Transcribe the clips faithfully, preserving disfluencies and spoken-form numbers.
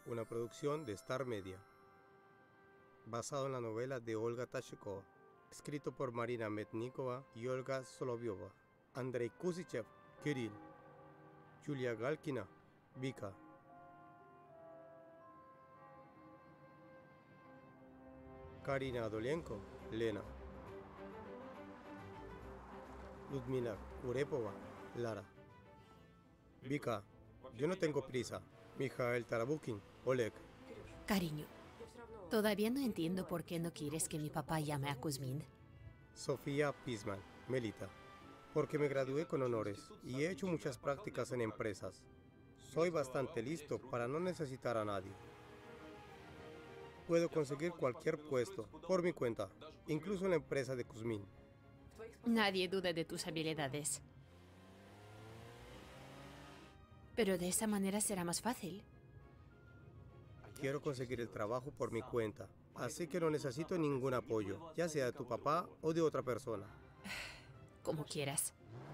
una producción de Star Media, basado en la novela de Olga Tashikova, escrito por Marina Metnikova y Olga Solovyova, Andrei Kusichev, Kirill, Yulia Galkina, Vika, Karina Adolenko, Lena, Ludmila Urepova, Lara. Vika, yo no tengo prisa. Mikhail Tarabukin, Oleg. Cariño, todavía no entiendo por qué no quieres que mi papá llame a Kuzmin. Sofía Pisman, Melita. Porque me gradué con honores y he hecho muchas prácticas en empresas. Soy bastante listo para no necesitar a nadie. Puedo conseguir cualquier puesto por mi cuenta, incluso en la empresa de Kuzmin. Nadie duda de tus habilidades. Pero de esa manera será más fácil. Quiero conseguir el trabajo por mi cuenta, así que no necesito ningún apoyo, ya sea de tu papá o de otra persona. Como quieras.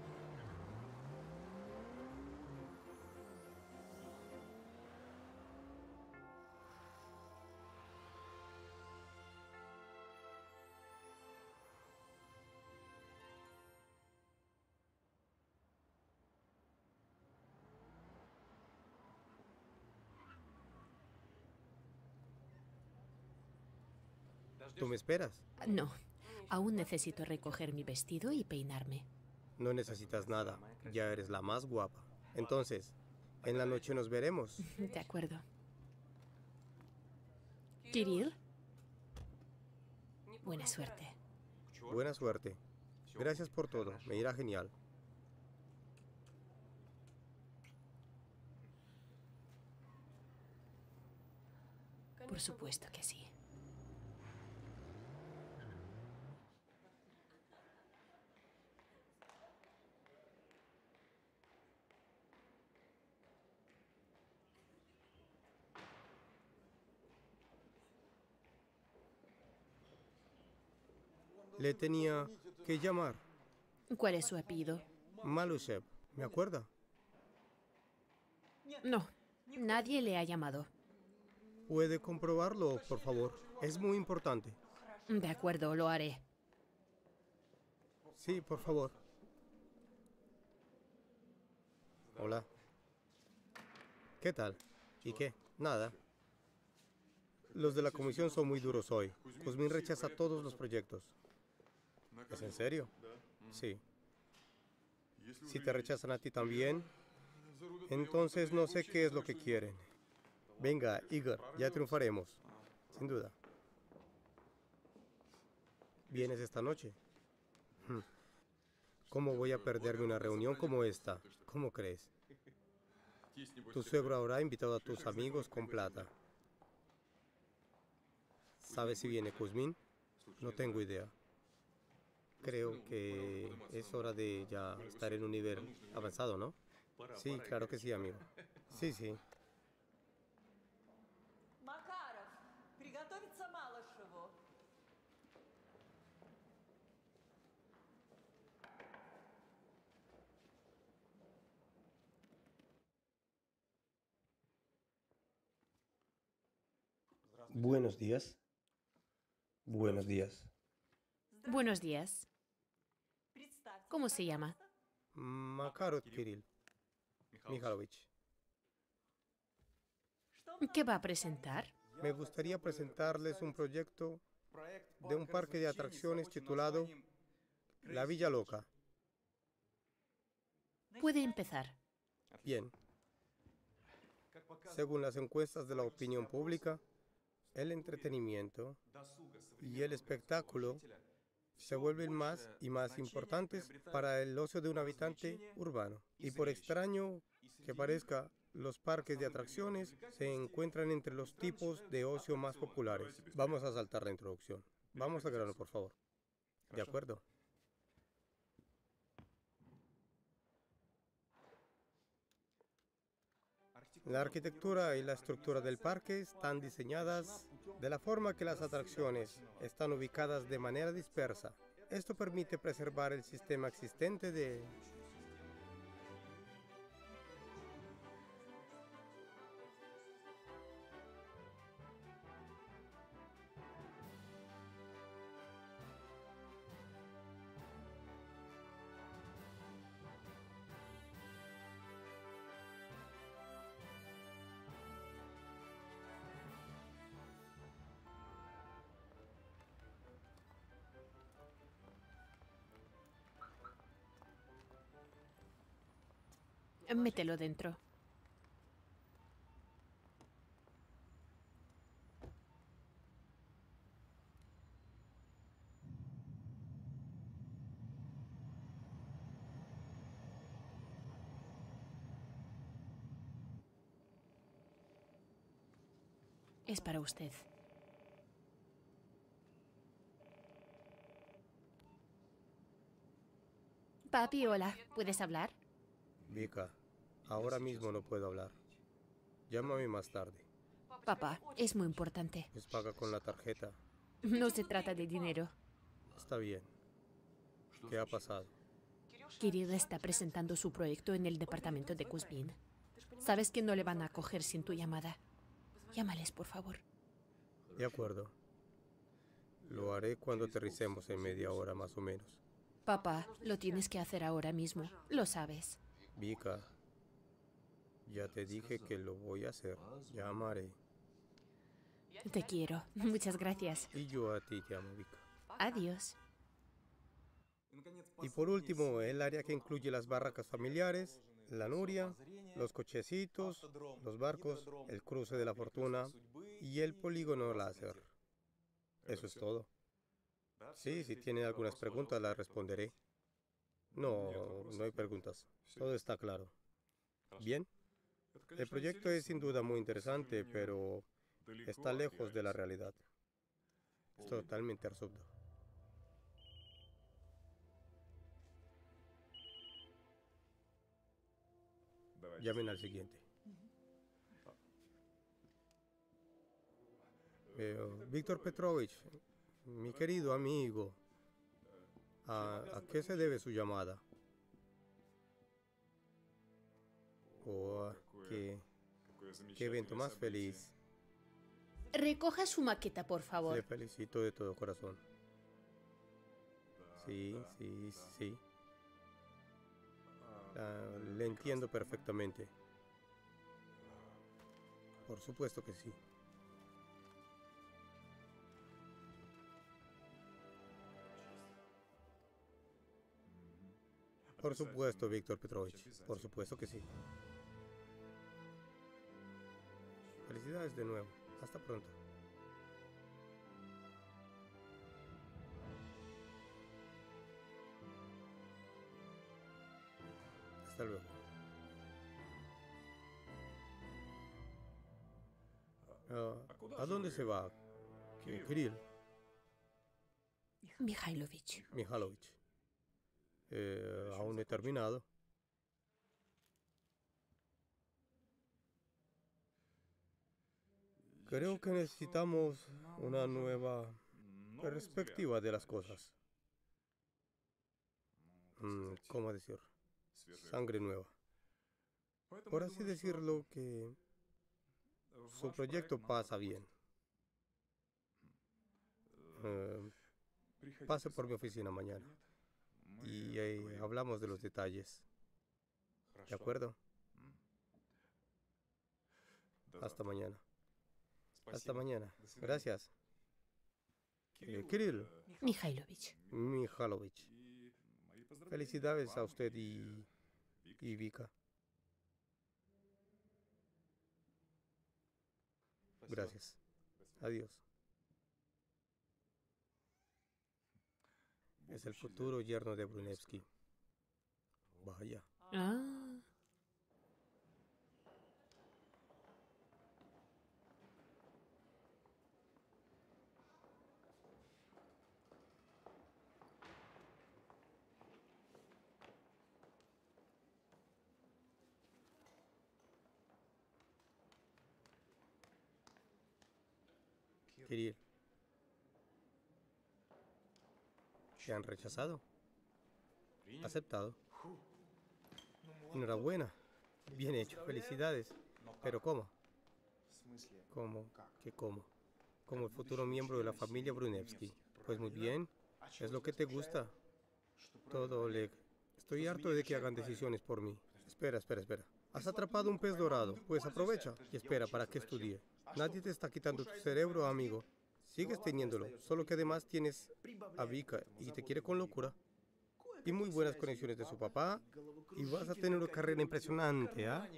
¿Tú me esperas? No, aún necesito recoger mi vestido y peinarme. No necesitas nada, ya eres la más guapa. Entonces, en la noche nos veremos. De acuerdo. Kirill, buena suerte. Buena suerte. Gracias por todo, me irá genial. Por supuesto que sí. Le tenía que llamar. ¿Cuál es su apellido? Malushev, ¿me acuerda? No, nadie le ha llamado. ¿Puede comprobarlo, por favor? Es muy importante. De acuerdo, lo haré. Sí, por favor. Hola. ¿Qué tal? ¿Y qué? Nada. Los de la comisión son muy duros hoy. Kuzmin rechaza todos los proyectos. ¿Es en serio? Sí. Si te rechazan a ti también, entonces no sé qué es lo que quieren. Venga, Igor, ya triunfaremos. Sin duda. ¿Vienes esta noche? ¿Cómo voy a perderme una reunión como esta? ¿Cómo crees? Tu suegro habrá invitado a tus amigos con plata. ¿Sabes si viene Kuzmin? No tengo idea. Creo que es hora de ya estar en un nivel avanzado, ¿no? Sí, claro que sí, amigo. Sí, sí. Makarov, приготовиться Малышеву. Buenos días. Buenos días. Buenos días. ¿Cómo se llama? Makarov Kirill Mikhailovich. ¿Qué va a presentar? Me gustaría presentarles un proyecto de un parque de atracciones titulado La Villa Loca. Puede empezar. Bien. Según las encuestas de la opinión pública, el entretenimiento y el espectáculo se vuelven más y más importantes para el ocio de un habitante urbano. Y por extraño que parezca, los parques de atracciones se encuentran entre los tipos de ocio más populares. Vamos a saltar la introducción. Vamos al grano, por favor. ¿De acuerdo? La arquitectura y la estructura del parque están diseñadas de la forma que las atracciones están ubicadas de manera dispersa. Esto permite preservar el sistema existente de... Mételo dentro. Es para usted. Papi, hola. ¿Puedes hablar? Vika, ahora mismo no puedo hablar. Llámame más tarde. Papá, es muy importante. Es paga con la tarjeta. No se trata de dinero. Está bien. ¿Qué ha pasado? Kirill está presentando su proyecto en el departamento de Kuzmin. Sabes que no le van a acoger sin tu llamada. Llámales, por favor. De acuerdo. Lo haré cuando aterricemos en media hora más o menos. Papá, lo tienes que hacer ahora mismo. Lo sabes. Vika, ya te dije que lo voy a hacer. Llamaré. Te quiero. Muchas gracias. Y yo a ti te amo, Vika. Adiós. Y por último, el área que incluye las barracas familiares, la Nuria, los cochecitos, los barcos, el cruce de la fortuna y el polígono láser. Eso es todo. Sí, si tienen algunas preguntas las responderé. No, no hay preguntas. Todo está claro. Bien. El proyecto es sin duda muy interesante, pero está lejos de la realidad. Es totalmente absurdo. Llamen al siguiente. Eh, Víctor Petrovich, mi querido amigo, ¿a, a qué se debe su llamada? ¿O a qué, qué evento más feliz? Recoja su maqueta, por Le favor. felicito de todo corazón. Sí, sí, sí. Ah, le entiendo perfectamente. Por supuesto que sí. Por supuesto, Víctor Petrovich. Por supuesto que sí. Felicidades de nuevo. Hasta pronto. Hasta luego. Ah, ¿a dónde se va? Kirill Mikhailovich. Mikhailovich. Eh, aún no he terminado. Creo que necesitamos una nueva perspectiva de las cosas. Mm, ¿cómo decir? Sangre nueva. Por así decirlo, que su proyecto pasa bien. Eh, pase por mi oficina mañana y eh, hablamos de los detalles. ¿De acuerdo? Hasta mañana. Hasta mañana. Gracias. Eh, Kirill Mikhailovich. Mikhailovich. Felicidades a usted y, y Vika. Gracias. Adiós. Es el futuro yerno de Brunevsky. Vaya. Ah. Kirill. ¿Te han rechazado? Aceptado. Enhorabuena. Bien hecho. Felicidades. ¿Pero cómo? ¿Cómo? ¿Qué cómo? Como el futuro miembro de la familia Brunevsky. Pues muy bien. Es lo que te gusta. Todo, Oleg. Estoy harto de que hagan decisiones por mí. Espera, espera, espera. Has atrapado un pez dorado. Pues aprovecha y espera para que estudie. Nadie te está quitando tu cerebro, amigo. Sigues teniéndolo, solo que además tienes a Vika y te quiere con locura. y muy buenas conexiones de su papá y vas a tener una carrera impresionante, ¿ah?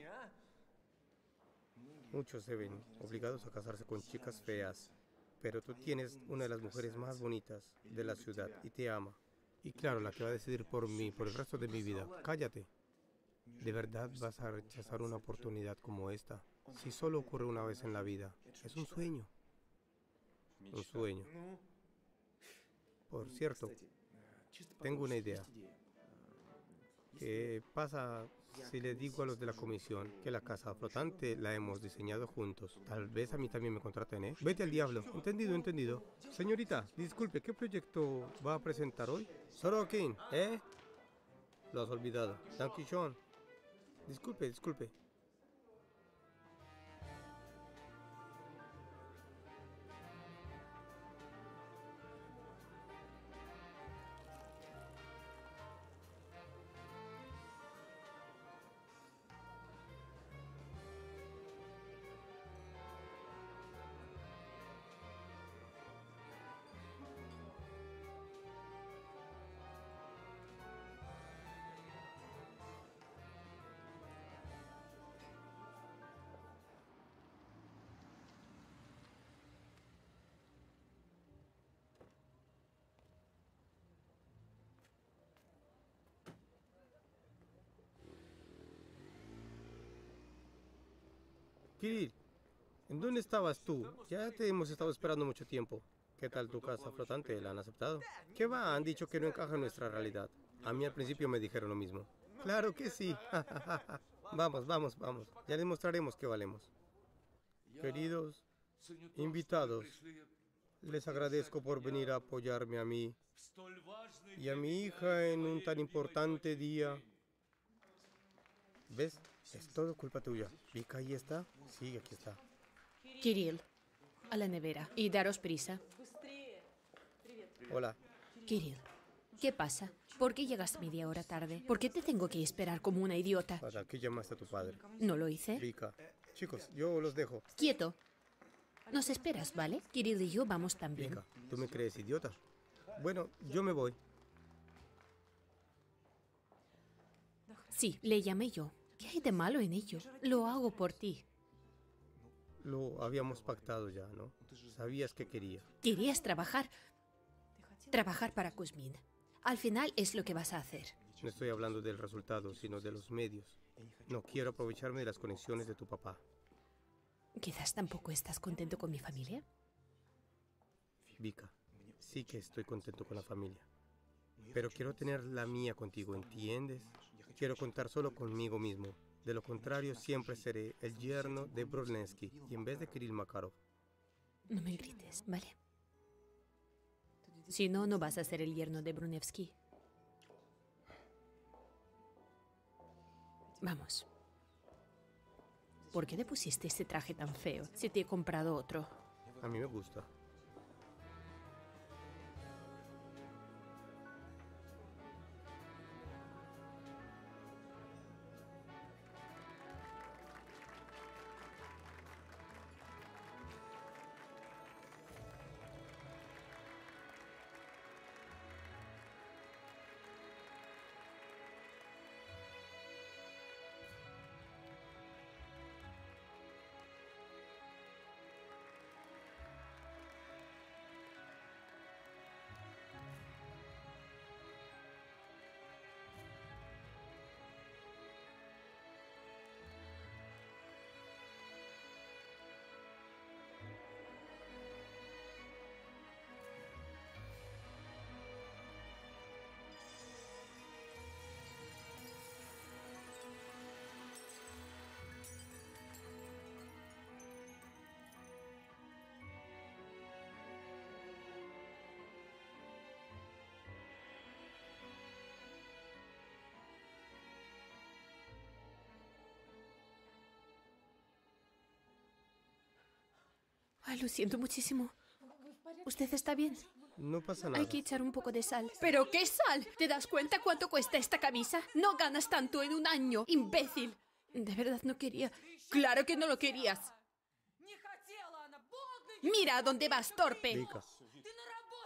Muchos se ven obligados a casarse con chicas feas, pero tú tienes una de las mujeres más bonitas de la ciudad y te ama. Y claro, la que va a decidir por mí, por el resto de mi vida. Cállate. ¿De verdad vas a rechazar una oportunidad como esta? Si solo ocurre una vez en la vida, es un sueño. Un sueño. Por cierto, tengo una idea. ¿Qué pasa si le digo a los de la comisión que la casa flotante la hemos diseñado juntos? Tal vez a mí también me contraten, ¿eh? Vete al diablo. Entendido, entendido. Señorita, disculpe, ¿qué proyecto va a presentar hoy? Sorokin, ¿eh? Lo has olvidado. Dankeschön. Disculpe, disculpe. Kirill, ¿en dónde estabas tú? Ya te hemos estado esperando mucho tiempo. ¿Qué tal tu casa flotante? ¿La han aceptado? ¿Qué va? Han dicho que no encaja en nuestra realidad. A mí al principio me dijeron lo mismo. Claro que sí. Vamos, vamos, vamos. Ya les mostraremos que valemos. Queridos invitados, les agradezco por venir a apoyarme a mí y a mi hija en un tan importante día. ¿Ves? Es todo culpa tuya. ¿Vika ahí está? Sí, aquí está. Kirill, a la nevera. Y daros prisa. Быстрее! Привет. Hola. Kirill, ¿qué pasa? ¿Por qué llegas media hora tarde? ¿Por qué te tengo que esperar como una idiota? ¿Para qué llamaste a tu padre? ¿No lo hice? Vika. Chicos, yo los dejo. Quieto. Nos esperas, ¿vale? Kirill y yo vamos también. Vika, ¿tú me crees idiota? Bueno, yo me voy. Sí, le llamé yo. ¿Qué hay de malo en ello? Lo hago por ti. Lo habíamos pactado ya, ¿no? Sabías que quería. Querías trabajar. Trabajar para Kuzmin. Al final es lo que vas a hacer. No estoy hablando del resultado, sino de los medios. No quiero aprovecharme de las conexiones de tu papá. Quizás tampoco estás contento con mi familia. Vika, sí que estoy contento con la familia. Pero quiero tener la mía contigo, ¿entiendes? Quiero contar solo conmigo mismo. De lo contrario, siempre seré el yerno de Brudnevsky y en vez de Kirill Makarov. No me grites, ¿vale? Si no, no vas a ser el yerno de Brunevsky. Vamos. ¿Por qué te pusiste ese traje tan feo si te he comprado otro? A mí me gusta. Ay, lo siento muchísimo. ¿Usted está bien? No pasa nada. Hay que echar un poco de sal. ¿Pero qué sal? ¿Te das cuenta cuánto cuesta esta camisa? No ganas tanto en un año, imbécil. De verdad no quería. Claro que no lo querías. Не хотела она! Богу! Mira a dónde vas, torpe. Vika,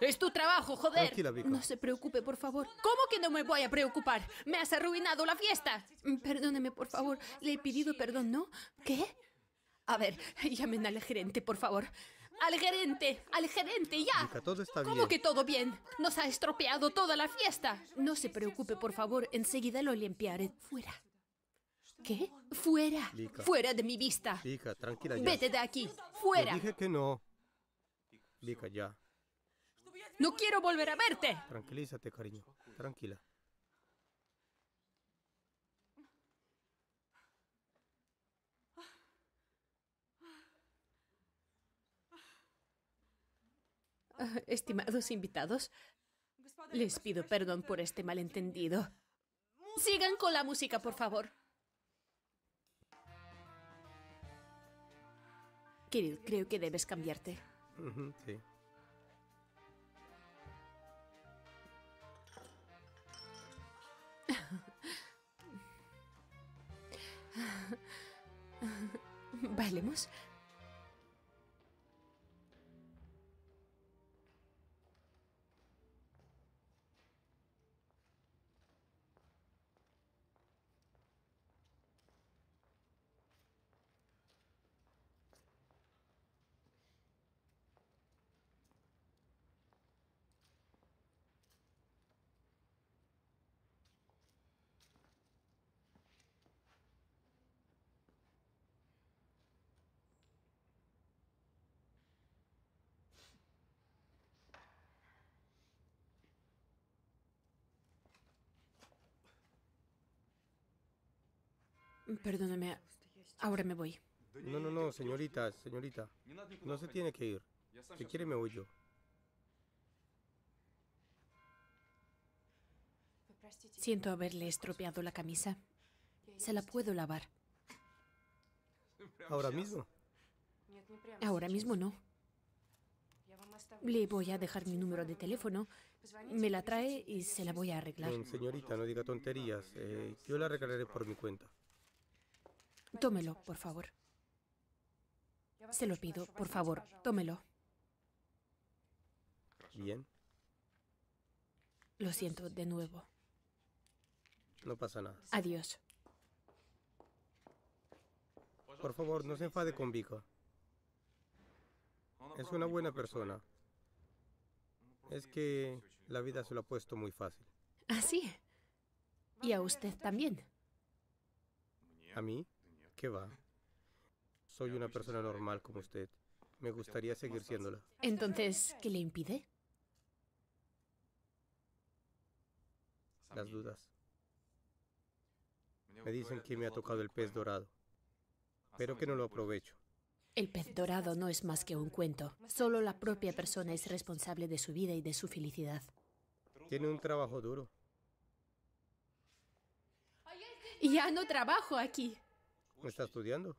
Es tu trabajo, joder. Tranquila, Vika. No se preocupe, por favor. ¿Cómo que no me voy a preocupar? Me has arruinado la fiesta. Perdóneme, por favor. Le he pedido perdón, ¿no? ¿Qué? A ver, llamen al gerente, por favor. ¡Al gerente! ¡Al gerente, ya! Vika, todo está ¿Cómo bien. que todo bien? Nos ha estropeado toda la fiesta. No se preocupe, por favor. Enseguida lo limpiaré. Fuera. ¿Qué? Fuera. Vika. Fuera de mi vista. Vika, tranquila ya. Vete de aquí. Te Fuera. dije que no. Vika, ya. No quiero volver a verte. Tranquilízate, cariño. Tranquila. Ah, estimados invitados, les pido perdón por este malentendido. Sigan con la música, por favor. Kirill, creo que debes cambiarte. Ujú, sí. ¿Bailemos? Perdóname, ahora me voy. No, no, no, señorita, señorita. No se tiene que ir. Si quiere me voy yo. Siento haberle estropeado la camisa. Se la puedo lavar. ¿Ahora mismo? Ahora mismo no. Le voy a dejar mi número de teléfono. Me la trae y se la voy a arreglar. No, señorita, no diga tonterías. Eh, yo la arreglaré por mi cuenta. Tómelo, por favor. Se lo pido, por favor, tómelo. Bien, Lo siento de nuevo. no pasa nada. Adiós. Por favor, no se enfade con Vika. Es una buena persona. Es que la vida se lo ha puesto muy fácil. ¿Ah, sí? Y a usted también. ¿A mí? ¿Qué va? Soy una persona normal como usted. Me gustaría seguir siéndola. Entonces, ¿qué le impide? Las dudas. Me dicen que me ha tocado el pez dorado, pero que no lo aprovecho. El pez dorado no es más que un cuento. Solo la propia persona es responsable de su vida y de su felicidad. Tiene un trabajo duro. Ya no trabajo aquí. ¿Está estudiando?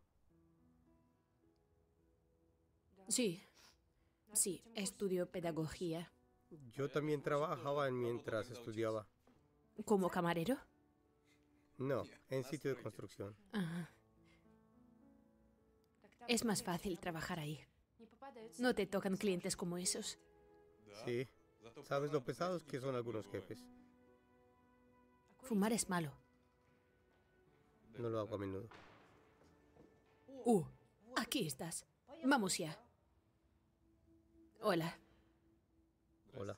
Sí, sí, estudio pedagogía. Yo también trabajaba mientras estudiaba. ¿Como camarero? No, en sitio de construcción. Ajá. Es más fácil trabajar ahí. No te tocan clientes como esos. Sí. ¿Sabes lo pesados que son algunos jefes? Fumar es malo. No lo hago a menudo. Uh, aquí estás. Vamos ya. Hola. Hola.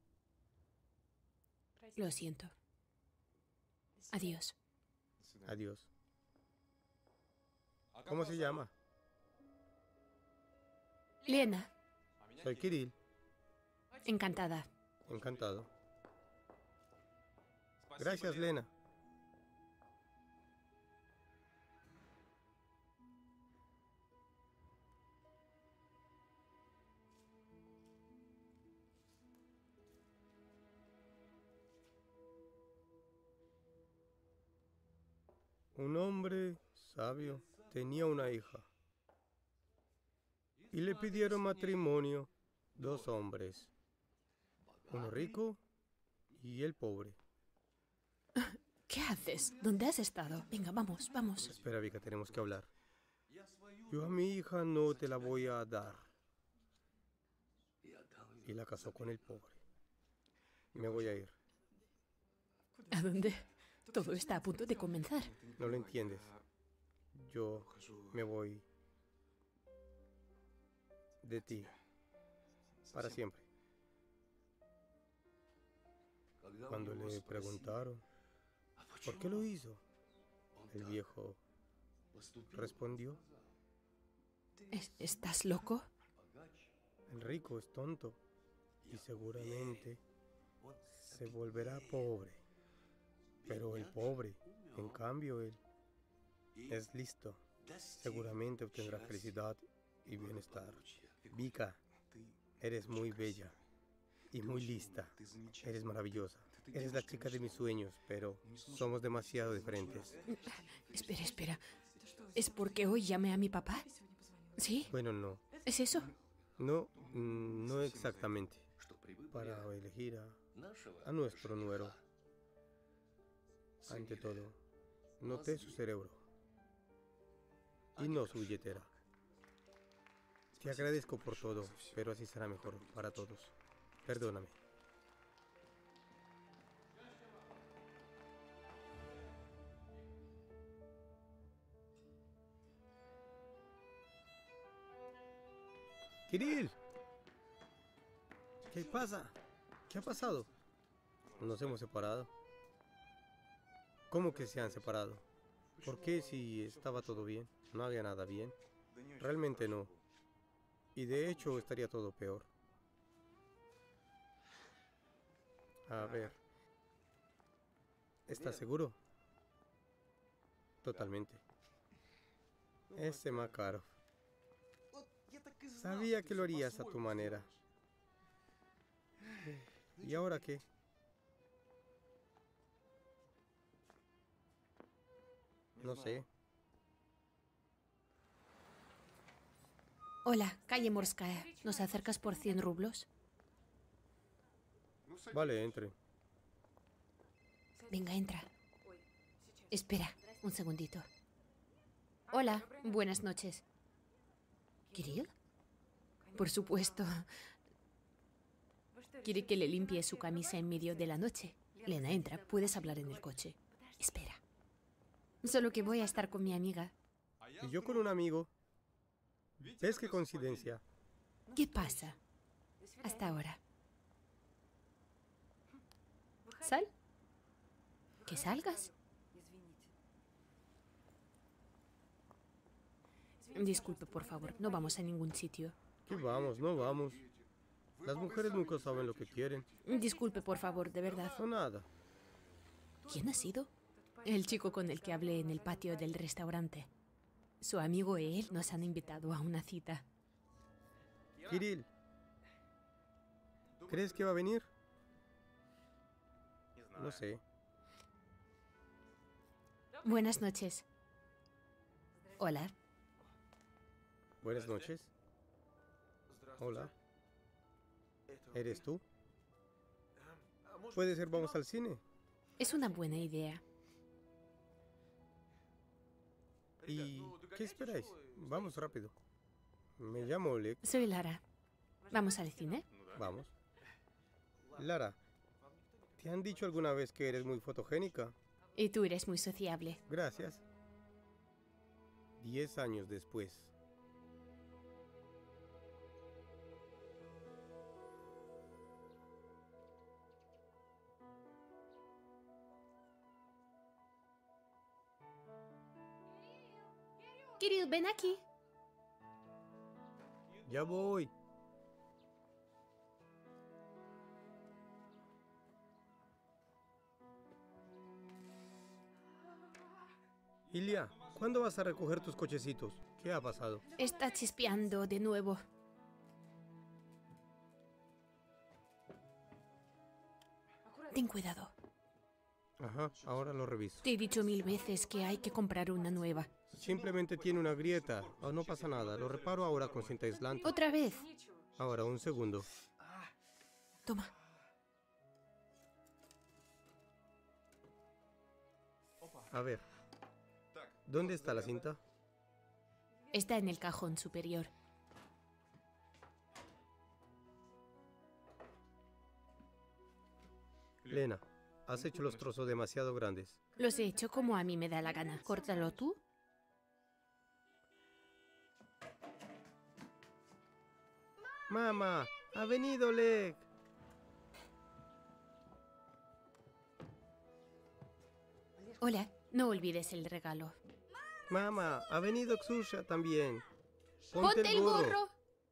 Lo siento. Adiós. Adiós. ¿Cómo se llama? Lena, Soy Kirill. encantada. Encantado. Gracias, Lena. Un hombre sabio tenía una hija y le pidieron matrimonio dos hombres, uno rico y el pobre. ¿Qué haces? ¿Dónde has estado? Venga, vamos, vamos. Espera, Vika, tenemos que hablar. Yo a mi hija no te la voy a dar. y la casó con el pobre. Me voy a ir. ¿A dónde? Todo está a punto de comenzar. No lo entiendes. Yo me voy de ti para siempre. Cuando le preguntaron por qué lo hizo, el viejo respondió: ¿Es- ¿Estás loco? el rico es tonto y seguramente se volverá pobre. Pero el pobre, en cambio, él es listo. Seguramente obtendrá felicidad y bienestar. Vika, eres muy bella y muy lista. Eres maravillosa. Eres la chica de mis sueños, pero somos demasiado diferentes. Espera, espera. ¿Es porque hoy llamé a mi papá? ¿Sí? Bueno, no. ¿Es eso? No, mm, no exactamente. Para elegir a, a nuestro nuero. Ante todo, noté su cerebro y no su billetera. Te agradezco por todo, pero así será mejor para todos. Perdóname. Kirill, ¿qué pasa? ¿Qué ha pasado? Nos hemos separado. ¿Cómo que se han separado? ¿Por qué si estaba todo bien? No había nada bien. Realmente no. Y de hecho estaría todo peor. A ver. ¿Estás seguro? Totalmente. Ese Makarov. Sabía que lo harías a tu manera. ¿Y ahora qué? No sé. Hola, calle Morskaya. ¿Nos acercas por cien rublos? Vale, entre. Venga, entra. Espera, un segundito. Hola, buenas noches. ¿Kirill? Por supuesto. Quiere que le limpie su camisa en medio de la noche. Lena, entra. Puedes hablar en el coche. Espera. Solo que voy a estar con mi amiga. Y yo con un amigo. ¿Ves qué coincidencia? ¿Qué pasa? Hasta ahora. ¿Sal? ¿Que salgas? Disculpe, por favor. No vamos a ningún sitio. ¿Qué vamos? No vamos. Las mujeres nunca saben lo que quieren. Disculpe, por favor, de verdad. No nada. ¿Quién ha sido? El chico con el que hablé en el patio del restaurante. Su amigo y él nos han invitado a una cita. Kirill. ¿Crees que va a venir? No sé. Buenas noches. Hola. Buenas noches. Hola. ¿Eres tú? Puede ser, vamos al cine. Es una buena idea. ¿Y qué esperáis? Vamos rápido. Me llamo Oleg. Soy Lara. ¿Vamos al cine? Vamos. Lara, ¿te han dicho alguna vez que eres muy fotogénica? Y tú eres muy sociable. Gracias. Diez años después. Kirill, ven aquí. Ya voy. Ilya, ¿cuándo vas a recoger tus cochecitos? ¿Qué ha pasado? Está chispeando de nuevo. Ten cuidado. Ajá, ahora lo reviso. Te he dicho mil veces que hay que comprar una nueva. Simplemente tiene una grieta. Oh, no pasa nada. Lo reparo ahora con cinta aislante. Otra vez. Ahora, un segundo. Toma. A ver. ¿Dónde está la cinta? Está en el cajón superior. Lena, has hecho los trozos demasiado grandes. Los he hecho como a mí me da la gana. Córtalo tú. Mamá, ha venido Oleg. Hola, no olvides el regalo. Mamá, ha venido Xusha también. ¡Ponte el gorro!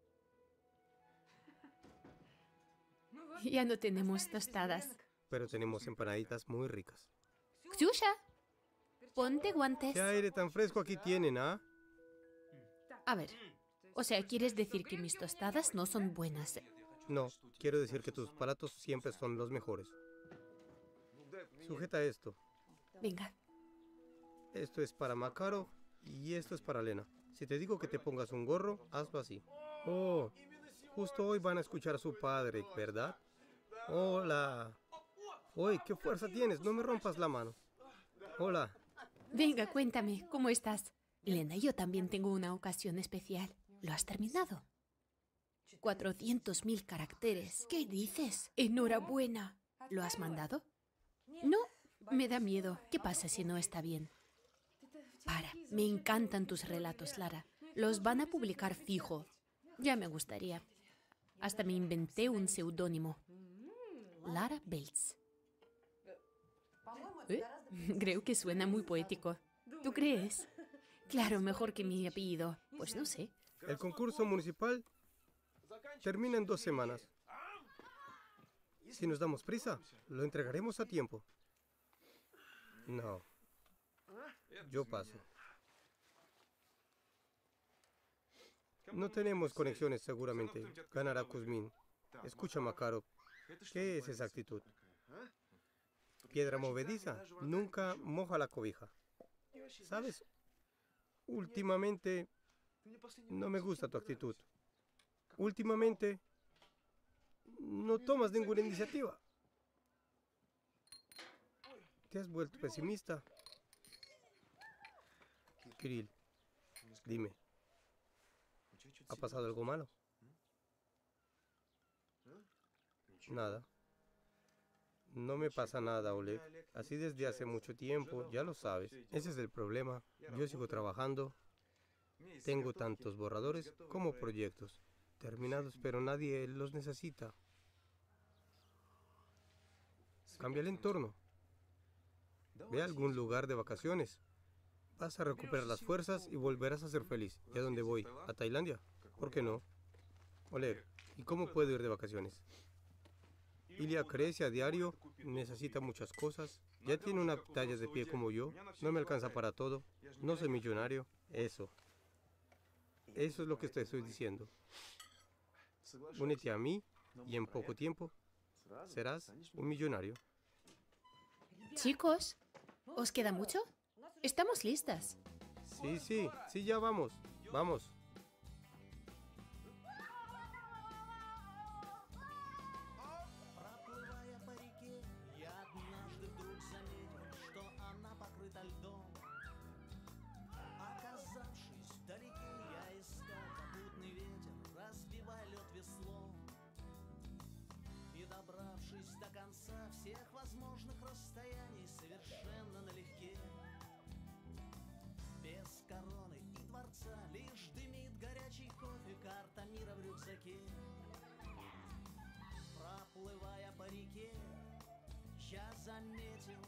Ya no tenemos tostadas. Pero tenemos empanaditas muy ricas. Xusha, ponte guantes. ¿Qué aire tan fresco aquí tienen, ah? A ver, o sea, ¿quieres decir que mis tostadas no son buenas? No, quiero decir que tus platos siempre son los mejores. Sujeta esto. Venga. Esto es para Makarov y esto es para Lena. Si te digo que te pongas un gorro, hazlo así. Oh, justo hoy van a escuchar a su padre, ¿verdad? Hola. Oye, ¿qué fuerza tienes? No me rompas la mano. Hola. Venga, cuéntame, ¿cómo estás? Lena, yo también tengo una ocasión especial. ¿Lo has terminado? cuatrocientos mil caracteres. ¿Qué dices? Enhorabuena. ¿Lo has mandado? No, me da miedo. ¿Qué pasa si no está bien? Para, me encantan tus relatos, Lara. Los van a publicar fijo. Ya me gustaría. Hasta me inventé un seudónimo. Lara Belts. ¿Eh? Creo que suena muy poético. ¿Tú crees? Claro, mejor que mi apellido. Pues no sé. El concurso municipal termina en dos semanas. Si nos damos prisa, lo entregaremos a tiempo. No. Yo paso. No tenemos conexiones seguramente. Ganará Kuzmin. Escucha, Makarov. ¿Qué es esa actitud? Piedra movediza nunca moja la cobija. ¿Sabes? Últimamente no me gusta tu actitud. Últimamente no tomas ninguna iniciativa. ¿Te has vuelto pesimista? Kirill, dime, ¿ha pasado algo malo? Nada. No me pasa nada, Oleg. Así desde hace mucho tiempo, ya lo sabes. Ese es el problema. Yo sigo trabajando. Tengo tantos borradores como proyectos terminados, pero nadie los necesita. Cambia el entorno. Ve a algún lugar de vacaciones. Vas a recuperar las fuerzas y volverás a ser feliz. ¿Y a dónde voy? ¿A Tailandia? ¿Por qué no? Oleg, ¿y cómo puedo ir de vacaciones? Ilya crece a diario, necesita muchas cosas. Ya tiene una talla de pie como yo. No me alcanza para todo. No soy millonario. Eso. Eso es lo que te estoy diciendo. Únete a mí y en poco tiempo serás un millonario. Chicos, ¿os queda mucho? Estamos listas. Sí, sí, sí, ya vamos. Vamos. Всех возможных расстояний совершенно налегке. Без короны и дворца лишь дымит горячий кофе, карта мира в рюкзаке. Проплывая по реке, я заметил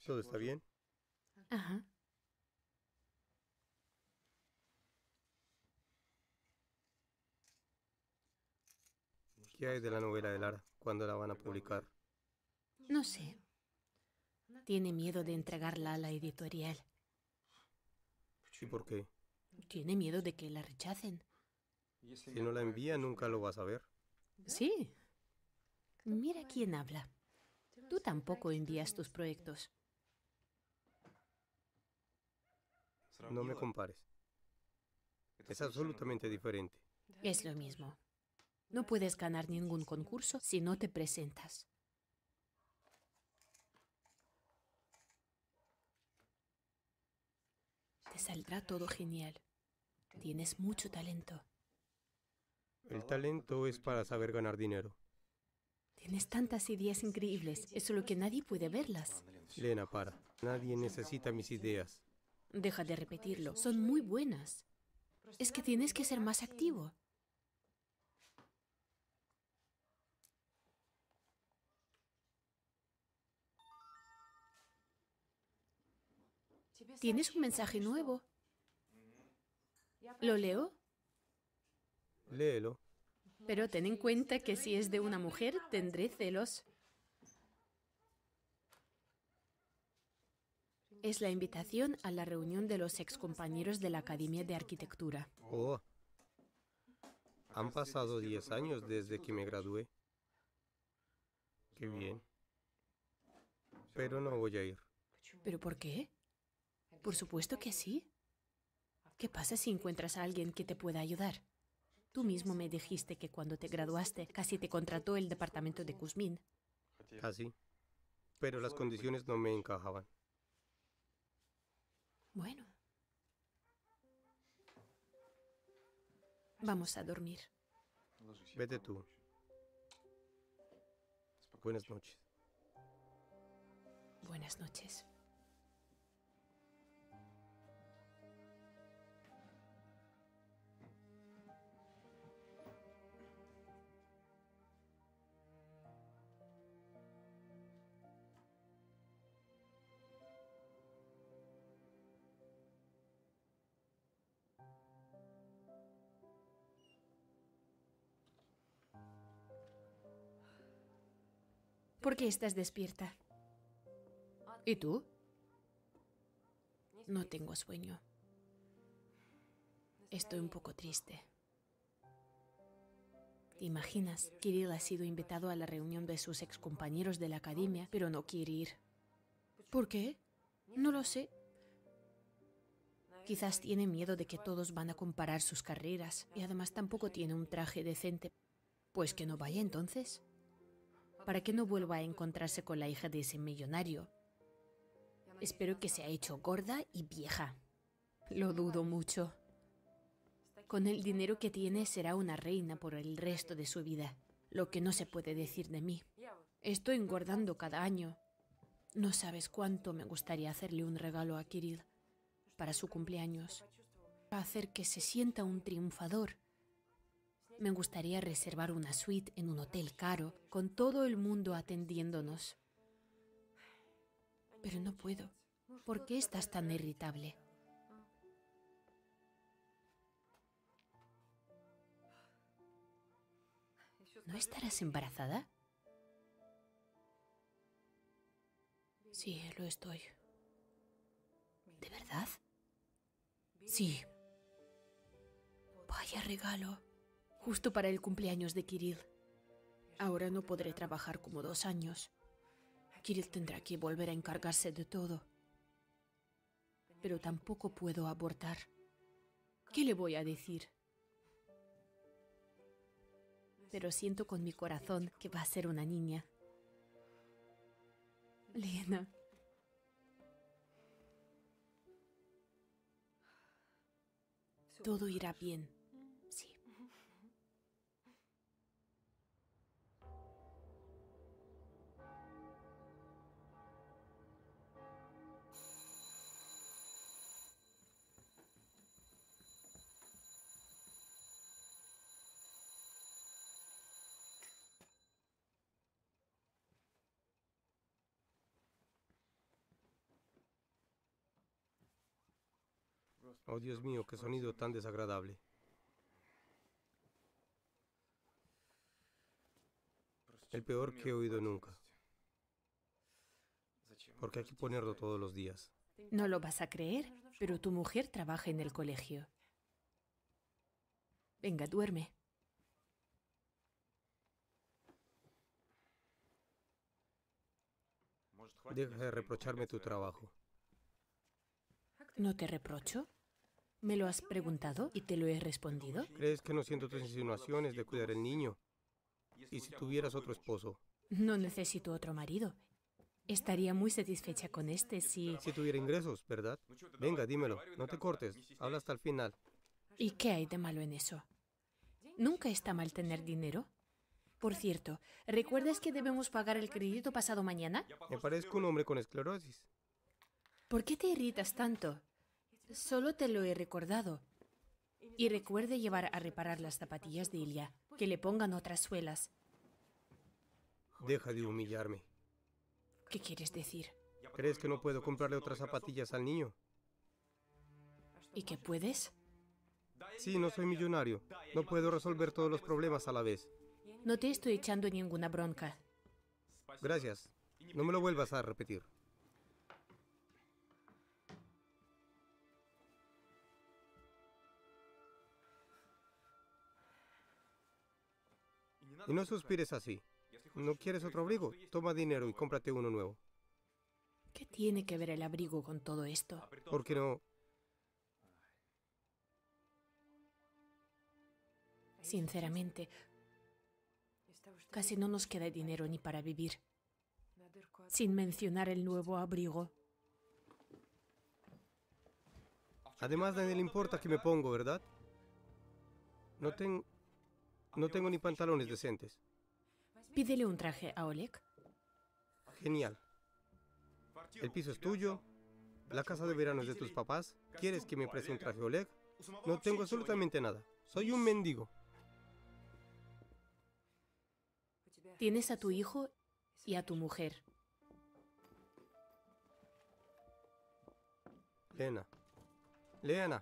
¿Todo está bien? Ajá. ¿Qué hay de la novela de Lara? ¿Cuándo la van a publicar? No sé. Tiene miedo de entregarla a la editorial. ¿Y por qué? Tiene miedo de que la rechacen. Si no la envía, nunca lo vas a ver. Sí. Mira quién habla. Tú tampoco envías tus proyectos. No me compares. Es absolutamente diferente. Es lo mismo. No puedes ganar ningún concurso si no te presentas. Te saldrá todo genial. Tienes mucho talento. El talento es para saber ganar dinero. Tienes tantas ideas increíbles. Es solo que nadie puede verlas. Lena, para. Nadie necesita mis ideas. Deja de repetirlo. Son muy buenas. Es que tienes que ser más activo. ¿Tienes un mensaje nuevo? ¿Lo leo? Léelo. Pero ten en cuenta que si es de una mujer, tendré celos. Es la invitación a la reunión de los excompañeros de la Academia de Arquitectura. Oh. Han pasado diez años desde que me gradué. Qué bien. Pero no voy a ir. ¿Pero por qué? Por supuesto que sí. ¿Qué pasa si encuentras a alguien que te pueda ayudar? Tú mismo me dijiste que cuando te graduaste casi te contrató el departamento de Kuzmin. Así. Pero las condiciones no me encajaban. Bueno. Vamos a dormir. Vete tú. Buenas noches. Buenas noches. ¿Por qué estás despierta? ¿Y tú? No tengo sueño. Estoy un poco triste. ¿Te imaginas? Kirill ha sido invitado a la reunión de sus excompañeros de la academia, pero no quiere ir. ¿Por qué? No lo sé. Quizás tiene miedo de que todos van a comparar sus carreras y además tampoco tiene un traje decente. Pues que no vaya entonces. Para que no vuelva a encontrarse con la hija de ese millonario. Espero que se ha hecho gorda y vieja. Lo dudo mucho. Con el dinero que tiene será una reina por el resto de su vida. Lo que no se puede decir de mí. Estoy engordando cada año. No sabes cuánto me gustaría hacerle un regalo a Kirill para su cumpleaños. Para hacer que se sienta un triunfador. Me gustaría reservar una suite en un hotel caro, con todo el mundo atendiéndonos. Pero no puedo. ¿Por qué estás tan irritable? ¿No estarás embarazada? Sí, lo estoy. ¿De verdad? Sí. Vaya regalo. Justo para el cumpleaños de Kirill. Ahora no podré trabajar como dos años. Kirill tendrá que volver a encargarse de todo. Pero tampoco puedo abortar. ¿Qué le voy a decir? Pero siento con mi corazón que va a ser una niña. Lena. Todo irá bien. Sí. Oh, Dios mío, qué sonido tan desagradable. El peor que he oído nunca. Porque hay que ponerlo todos los días. No lo vas a creer, pero tu mujer trabaja en el colegio. Venga, duerme. Deja de reprocharme tu trabajo. ¿No te reprocho? ¿Me lo has preguntado y te lo he respondido? ¿Crees que no siento tus insinuaciones de cuidar al niño? ¿Y si tuvieras otro esposo? No necesito otro marido. Estaría muy satisfecha con este si... Si tuviera ingresos, ¿verdad? Venga, dímelo, no te cortes, habla hasta el final. ¿Y qué hay de malo en eso? ¿Nunca está mal tener dinero? Por cierto, ¿recuerdas que debemos pagar el crédito pasado mañana? Me parezco un hombre con esclerosis. ¿Por qué te irritas tanto? Solo te lo he recordado. Y recuerde llevar a reparar las zapatillas de Ilya, que le pongan otras suelas. Deja de humillarme. ¿Qué quieres decir? ¿Crees que no puedo comprarle otras zapatillas al niño? ¿Y qué puedes? Sí, no soy millonario. No puedo resolver todos los problemas a la vez. No te estoy echando ninguna bronca. Gracias. No me lo vuelvas a repetir. Y no suspires así. ¿No quieres otro abrigo? Toma dinero y cómprate uno nuevo. ¿Qué tiene que ver el abrigo con todo esto? ¿Por qué no? Sinceramente, casi no nos queda dinero ni para vivir. Sin mencionar el nuevo abrigo. Además, a nadie le importa que me pongo, ¿verdad? No, ten... no tengo ni pantalones decentes. Pídele un traje a Oleg. Genial. El piso es tuyo. La casa de verano es de tus papás. ¿Quieres que me preste un traje, Oleg? No tengo absolutamente nada. Soy un mendigo. Tienes a tu hijo y a tu mujer. Lena. Lena.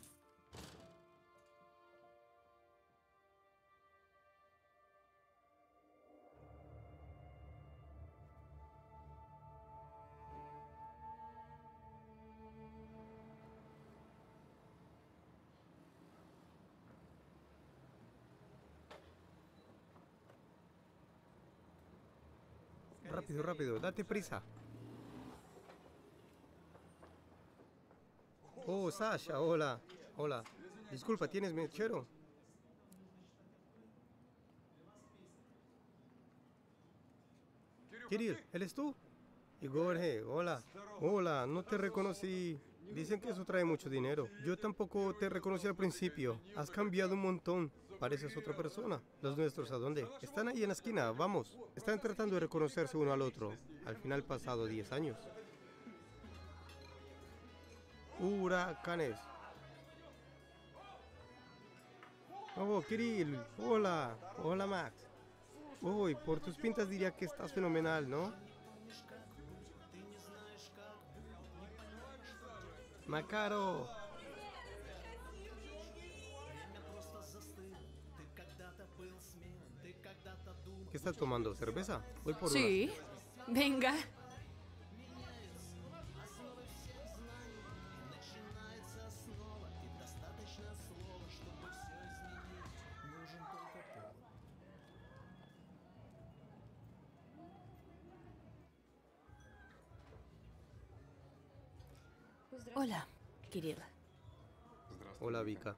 Rápido, rápido, date prisa. Oh, Sasha, hola. Hola. Disculpa, ¿tienes mechero? Kirill, ¿eres tú? Y Jorge, hola. Hola, no te reconocí. Dicen que eso trae mucho dinero. Yo tampoco te reconocí al principio. Has cambiado un montón. Pareces otra persona. ¿Los nuestros a dónde? Están ahí en la esquina, vamos. Están tratando de reconocerse uno al otro. Al final pasado diez años. Huracanes. Oh, Kirill. Hola. Hola, Max. Uy, por tus pintas diría que estás fenomenal, ¿no? Macaro. ¿Qué estás tomando? ¿Cerveza? Voy por una. Sí, venga. Hola, Kirill. Hola, Vika.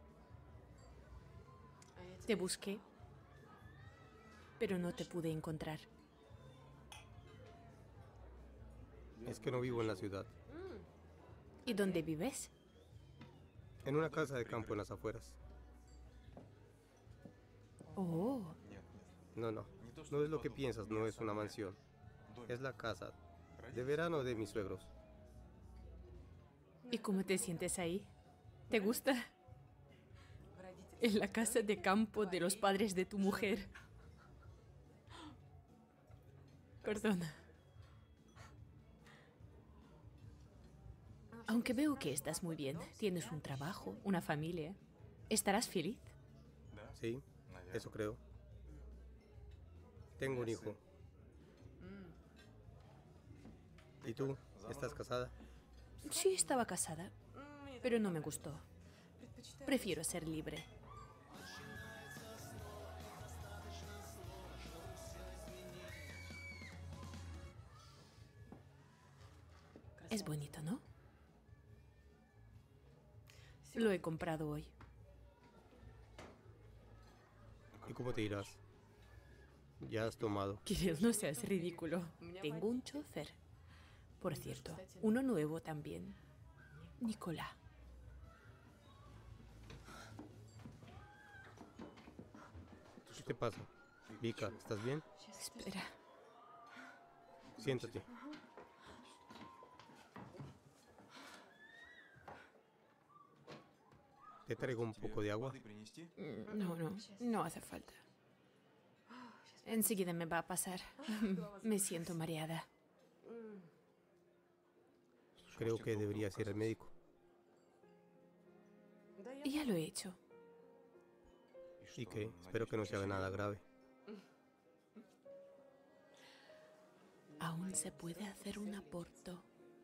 Te busqué, pero no te pude encontrar. Es que no vivo en la ciudad. ¿Y dónde vives? En una casa de campo en las afueras. Oh, No, no. No es lo que piensas, no es una mansión. Es la casa de verano de mis suegros. ¿y cómo te sientes ahí? ¿Te gusta? En la casa de campo de los padres de tu mujer. Perdona. Aunque veo que estás muy bien, tienes un trabajo, una familia, ¿estarás feliz? Sí, eso creo. Tengo un hijo. ¿Y tú? ¿Estás casada? Sí, estaba casada, pero no me gustó. Prefiero ser libre. Es bonito, ¿no? Lo he comprado hoy. ¿Y cómo te irás? Ya has tomado. Kirill, no seas ridículo. Tengo un chofer. Por cierto, uno nuevo también. Nicolás. ¿Qué te pasa? Vika, ¿estás bien? Espera. Siéntate. ¿Te traigo un poco de agua? Mm, No, no, no hace falta. Enseguida me va a pasar. Me siento mareada. Creo que deberías ir al médico. Ya lo he hecho. ¿Y qué? Espero que no se haga nada grave. Aún se puede hacer un aborto.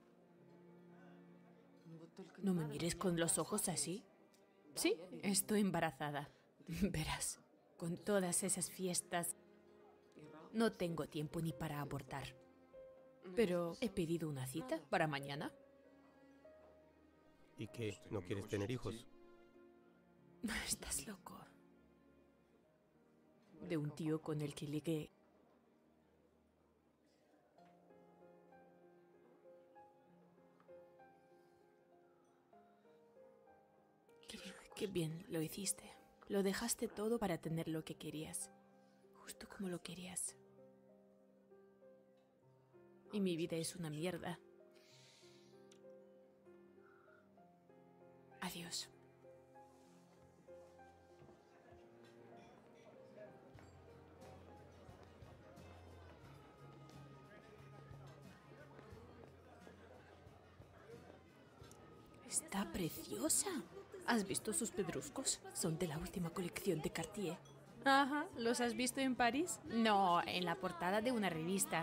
No me mires con los ojos así. Sí, estoy embarazada. Verás, con todas esas fiestas, no tengo tiempo ni para abortar. Pero he pedido una cita para mañana. ¿Y qué? ¿No quieres tener hijos? Estás loco. De un tío con el que ligué. Qué, qué bien lo hiciste. Lo dejaste todo para tener lo que querías. Justo como lo querías. Y mi vida es una mierda. Adiós. Está preciosa. ¿Has visto sus pedruscos? Son de la última colección de Cartier. Ajá, ¿los has visto en París? No, en la portada de una revista.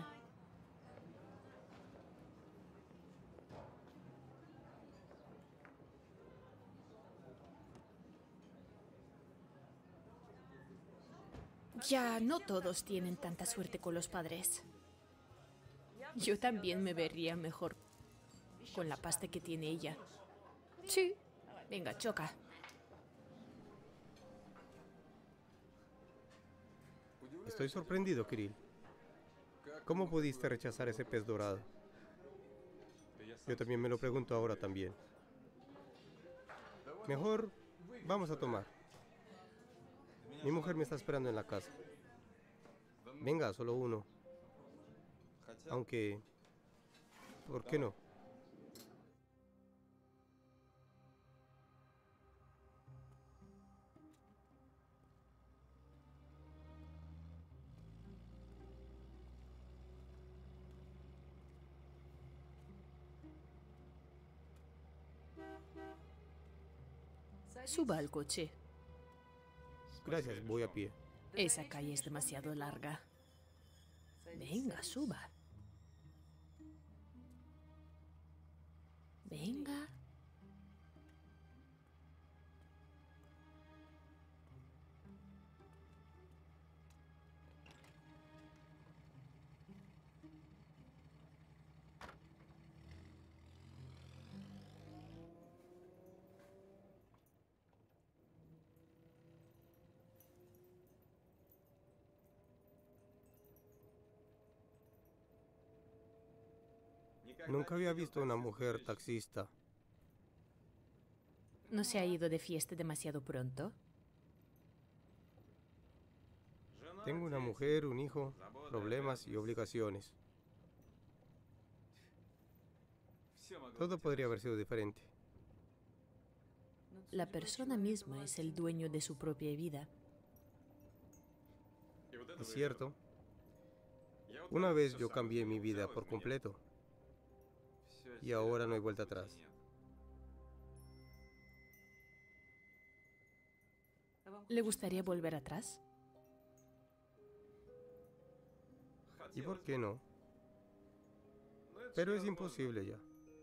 Ya, no todos tienen tanta suerte con los padres. Yo también me vería mejor con la pasta que tiene ella. Sí. Venga, choca. Estoy sorprendido, Kirill. ¿Cómo pudiste rechazar ese pez dorado? Yo también me lo pregunto ahora también. Mejor vamos a tomar. Mi mujer me está esperando en la casa. Venga, solo uno. Aunque, ¿por qué no? Suba al coche. Gracias, voy a pie. Esa calle es demasiado larga. Venga, suba. Venga. Nunca había visto una mujer taxista. ¿No se ha ido de fiesta demasiado pronto? Tengo una mujer, un hijo, problemas y obligaciones. Todo podría haber sido diferente. La persona misma es el dueño de su propia vida. Es cierto. Una vez yo cambié mi vida por completo. Y ahora no hay vuelta atrás. ¿Le gustaría volver atrás? ¿Y por qué no? Pero es imposible ya.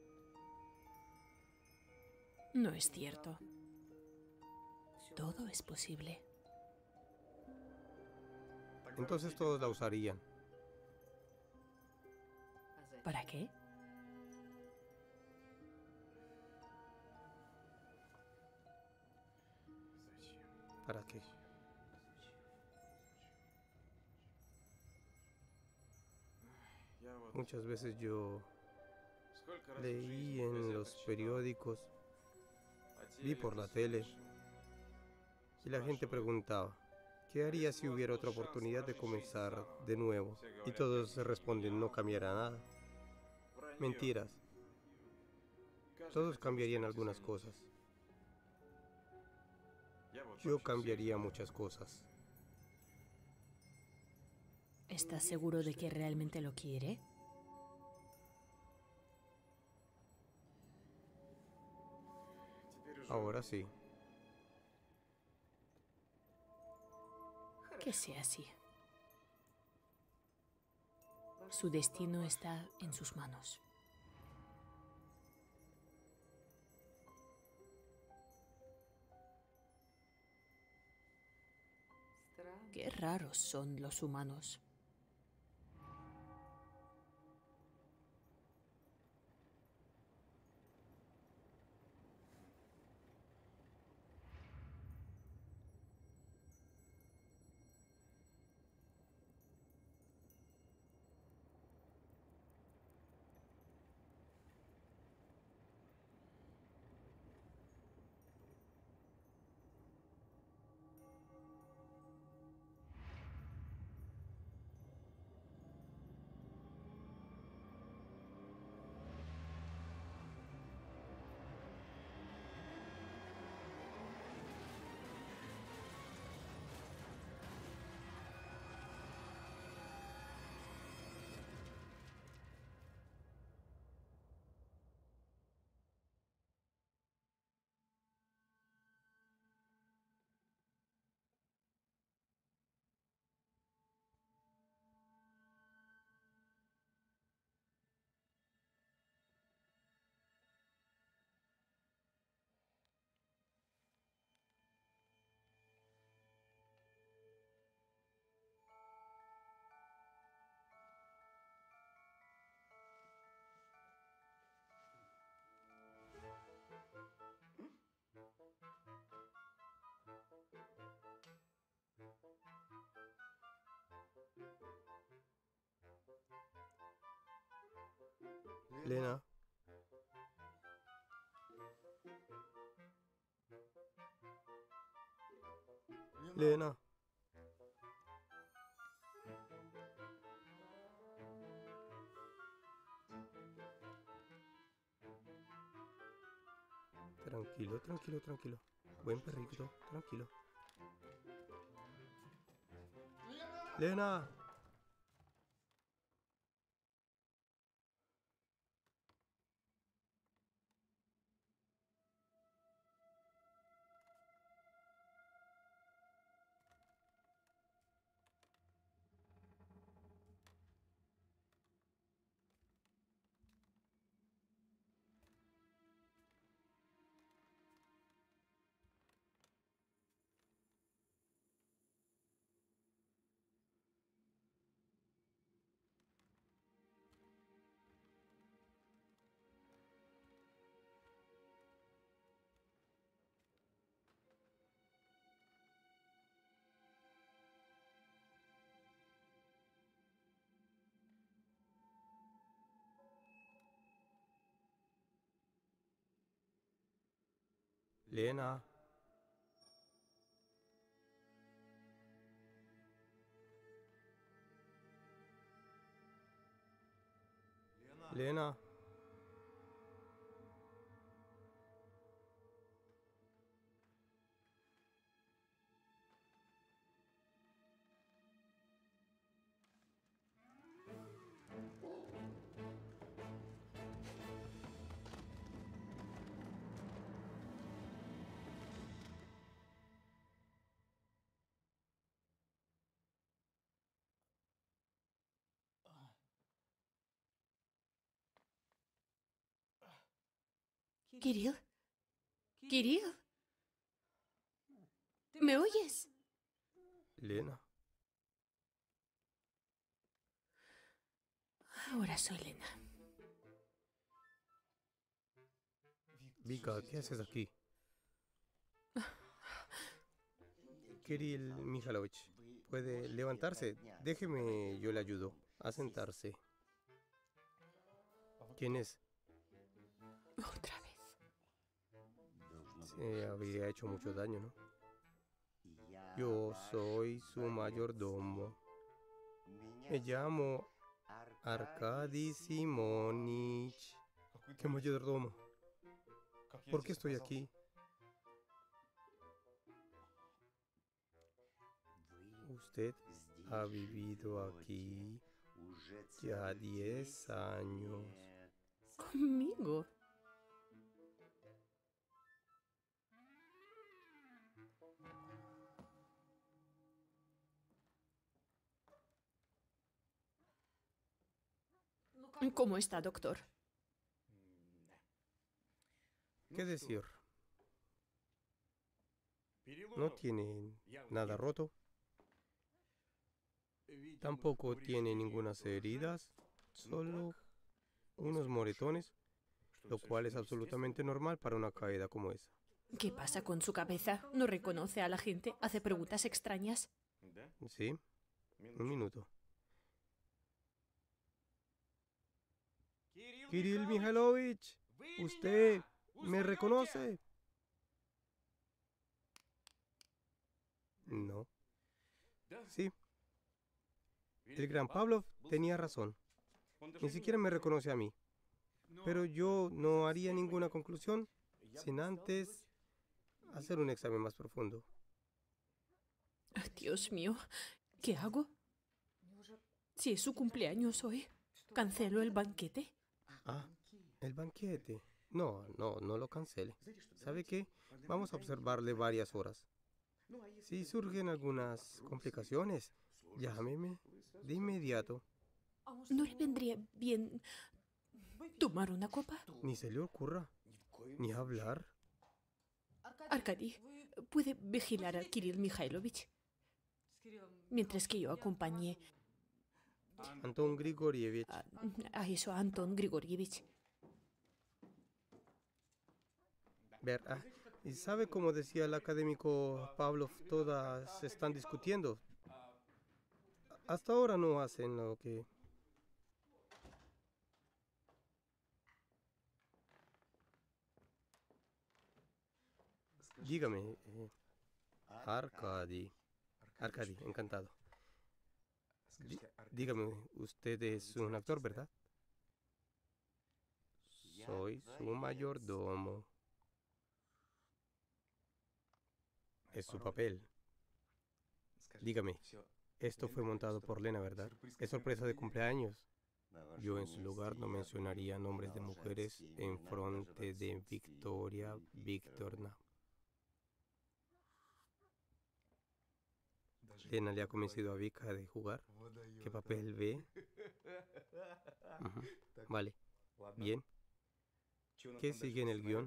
No es cierto. Todo es posible. Entonces todos la usarían. ¿Para qué? ¿Para qué? Muchas veces yo leí en los periódicos, vi por la tele, y la gente preguntaba, ¿qué haría si hubiera otra oportunidad de comenzar de nuevo? Y todos responden, no cambiará nada. Mentiras. Todos cambiarían algunas cosas. Yo cambiaría muchas cosas. ¿Estás seguro de que realmente lo quiere? Ahora sí. Que sea así. Su destino está en sus manos. Qué raros son los humanos. Lena. Lena. Tranquilo, tranquilo, tranquilo. Buen perrito, tranquilo. Lena. Lena. Lena. Kirill. Kirill. ¿Me oyes? Lena, Ahora soy Lena. Vika, ¿qué haces aquí? Kirill Mikhailovich, ¿puede levantarse? Déjeme, yo le ayudo a sentarse. ¿Quién es? Otra vez. Se habría hecho mucho daño, ¿no? Yo soy su mayordomo. Me llamo Arkady Simonich. ¿Qué mayordomo? ¿Por qué estoy aquí? Usted ha vivido aquí ya diez años. ¿Conmigo? ¿Cómo está, doctor? ¿Qué decir? No tiene nada roto. Tampoco tiene ninguna heridas. Solo unos moretones, lo cual es absolutamente normal para una caída como esa. ¿Qué pasa con su cabeza? ¿No reconoce a la gente? ¿Hace preguntas extrañas? Sí, un minuto. Kirill Mikhailovich, ¿usted me reconoce? No. Sí. El gran Pavlov tenía razón. Ni siquiera me reconoce a mí. Pero yo no haría ninguna conclusión sin antes hacer un examen más profundo. Ah, Dios mío, ¿qué hago? Si es su cumpleaños hoy, ¿cancelo el banquete? Ah, el banquete. No, no, no lo cancele. ¿Sabe qué? Vamos a observarle varias horas. Si surgen algunas complicaciones, llámeme de inmediato. ¿No le vendría bien tomar una copa? Ni se le ocurra, ni hablar. Arkady, ¿puede vigilar a Kirill Mikhailovich? Mientras que yo acompañe Anton Grigorievich. a, a eso, a Anton Grigorievich. Ver, ah, ¿y sabe cómo decía el académico Pavlov? Todas están discutiendo. Hasta ahora no hacen lo que... Dígame, eh, Arkady. Arkady, encantado. Dí- dígame, usted es un actor, ¿verdad? Soy su mayordomo. Es su papel. Dígame, esto fue montado por Lena, ¿verdad? Es sorpresa de cumpleaños. Yo en su lugar no mencionaría nombres de mujeres en frente de Victoria Victorna. Lena le ha convencido a Vika de jugar. ¿Qué papel ve? Ujú. Vale. Bien. ¿Qué sigue en el guión?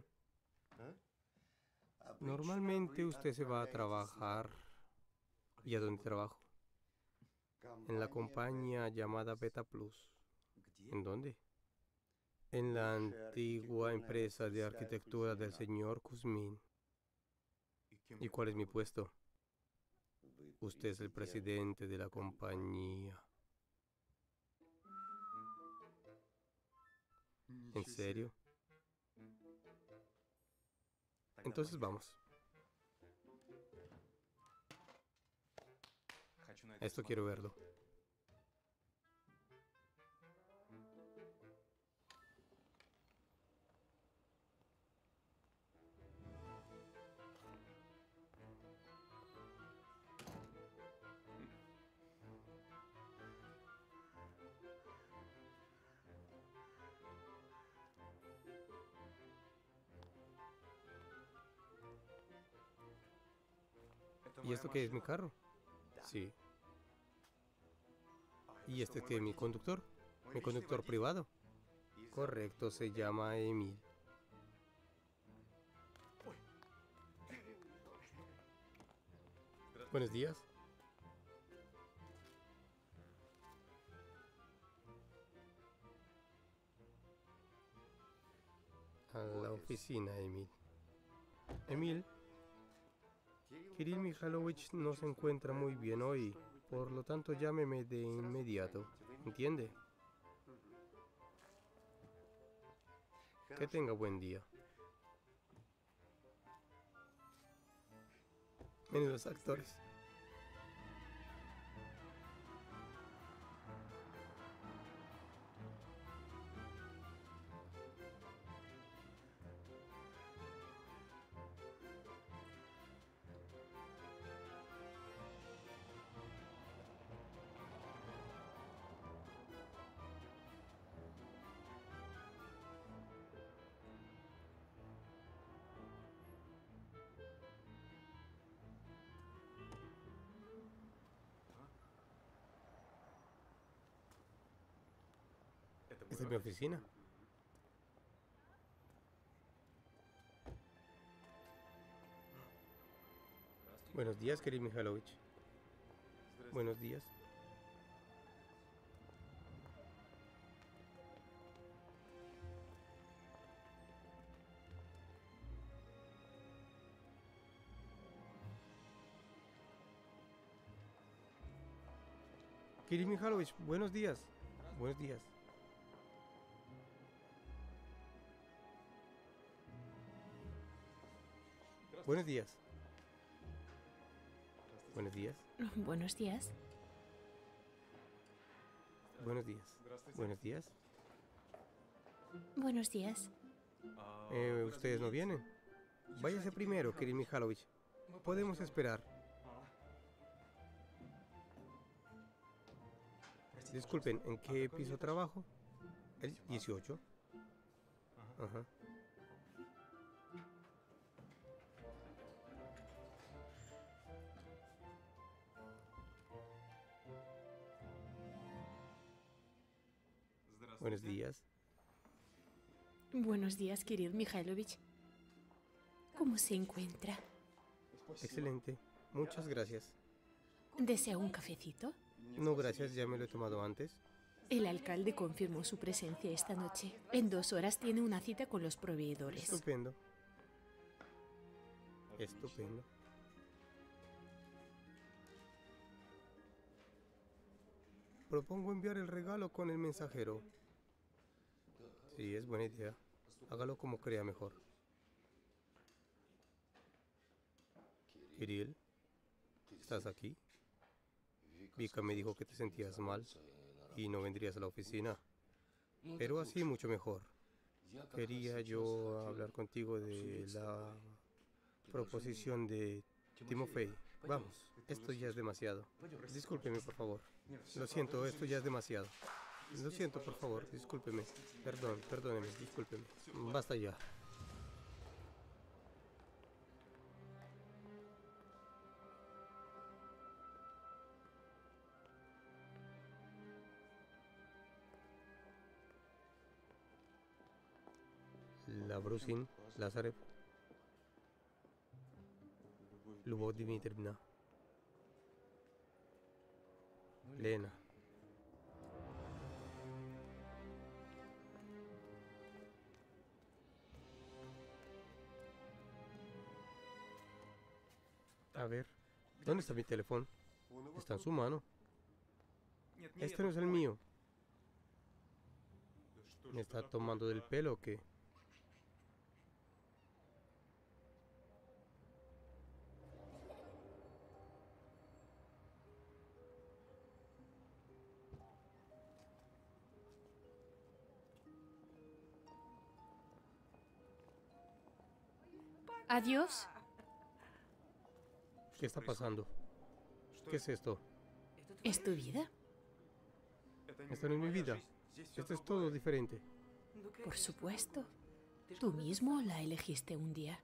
Normalmente usted se va a trabajar. ¿Y a dónde trabajo? En la compañía llamada Beta Plus. ¿En dónde? En la antigua empresa de arquitectura del señor Kuzmin. ¿Y cuál es mi puesto? Usted es el presidente de la compañía. ¿En serio? Entonces vamos. Esto quiero verlo. ¿Y esto qué es, mi carro? Sí. ¿Y este qué es mi conductor? Mi conductor privado. Correcto, se llama Emil. Buenos días. A la oficina, Emil. Emil, Kirill Mikhailovich no se encuentra muy bien hoy, por lo tanto llámeme de inmediato. ¿Entiende? Que tenga buen día. Menudos actores. Esta es mi oficina. Buenos días, Kirill Mikhailovich. Buenos días. Kirill Mikhailovich, buenos días. Buenos días. Buenos días. Buenos días. Buenos días. Buenos días. Buenos días. Buenos días. Eh, ¿Ustedes no vienen? Váyase primero, Kirill Mikhailovich. Podemos esperar. Disculpen, ¿en qué piso trabajo? El dieciocho. Ajá. Buenos días. Buenos días, Kirill Mikhailovich. ¿Cómo se encuentra? Excelente. Muchas gracias. ¿Desea un cafecito? No, gracias, ya me lo he tomado antes. El alcalde confirmó su presencia esta noche. En dos horas tiene una cita con los proveedores. Estupendo. Estupendo. Propongo enviar el regalo con el mensajero. Sí, es buena idea. Hágalo como crea mejor. Kirill, ¿estás aquí? Vika me dijo que te sentías mal y no vendrías a la oficina. Pero así mucho mejor. Quería yo hablar contigo de la proposición de Timofey. Vamos, esto ya es demasiado. Discúlpeme, por favor. Lo siento, esto ya es demasiado. Lo siento, por favor, discúlpeme. Perdón, perdóneme, discúlpeme. Basta ya. La Brusin, Lazarev, Lubov Dmitrievna, Lena. A ver, ¿dónde está mi teléfono? Está en su mano. Este no es el mío. ¿Me está tomando del pelo o qué? Adiós. ¿Qué está pasando? ¿Qué es esto? ¿Es tu vida? Esta no es mi vida. Esto es todo diferente. Por supuesto. Tú mismo la elegiste un día.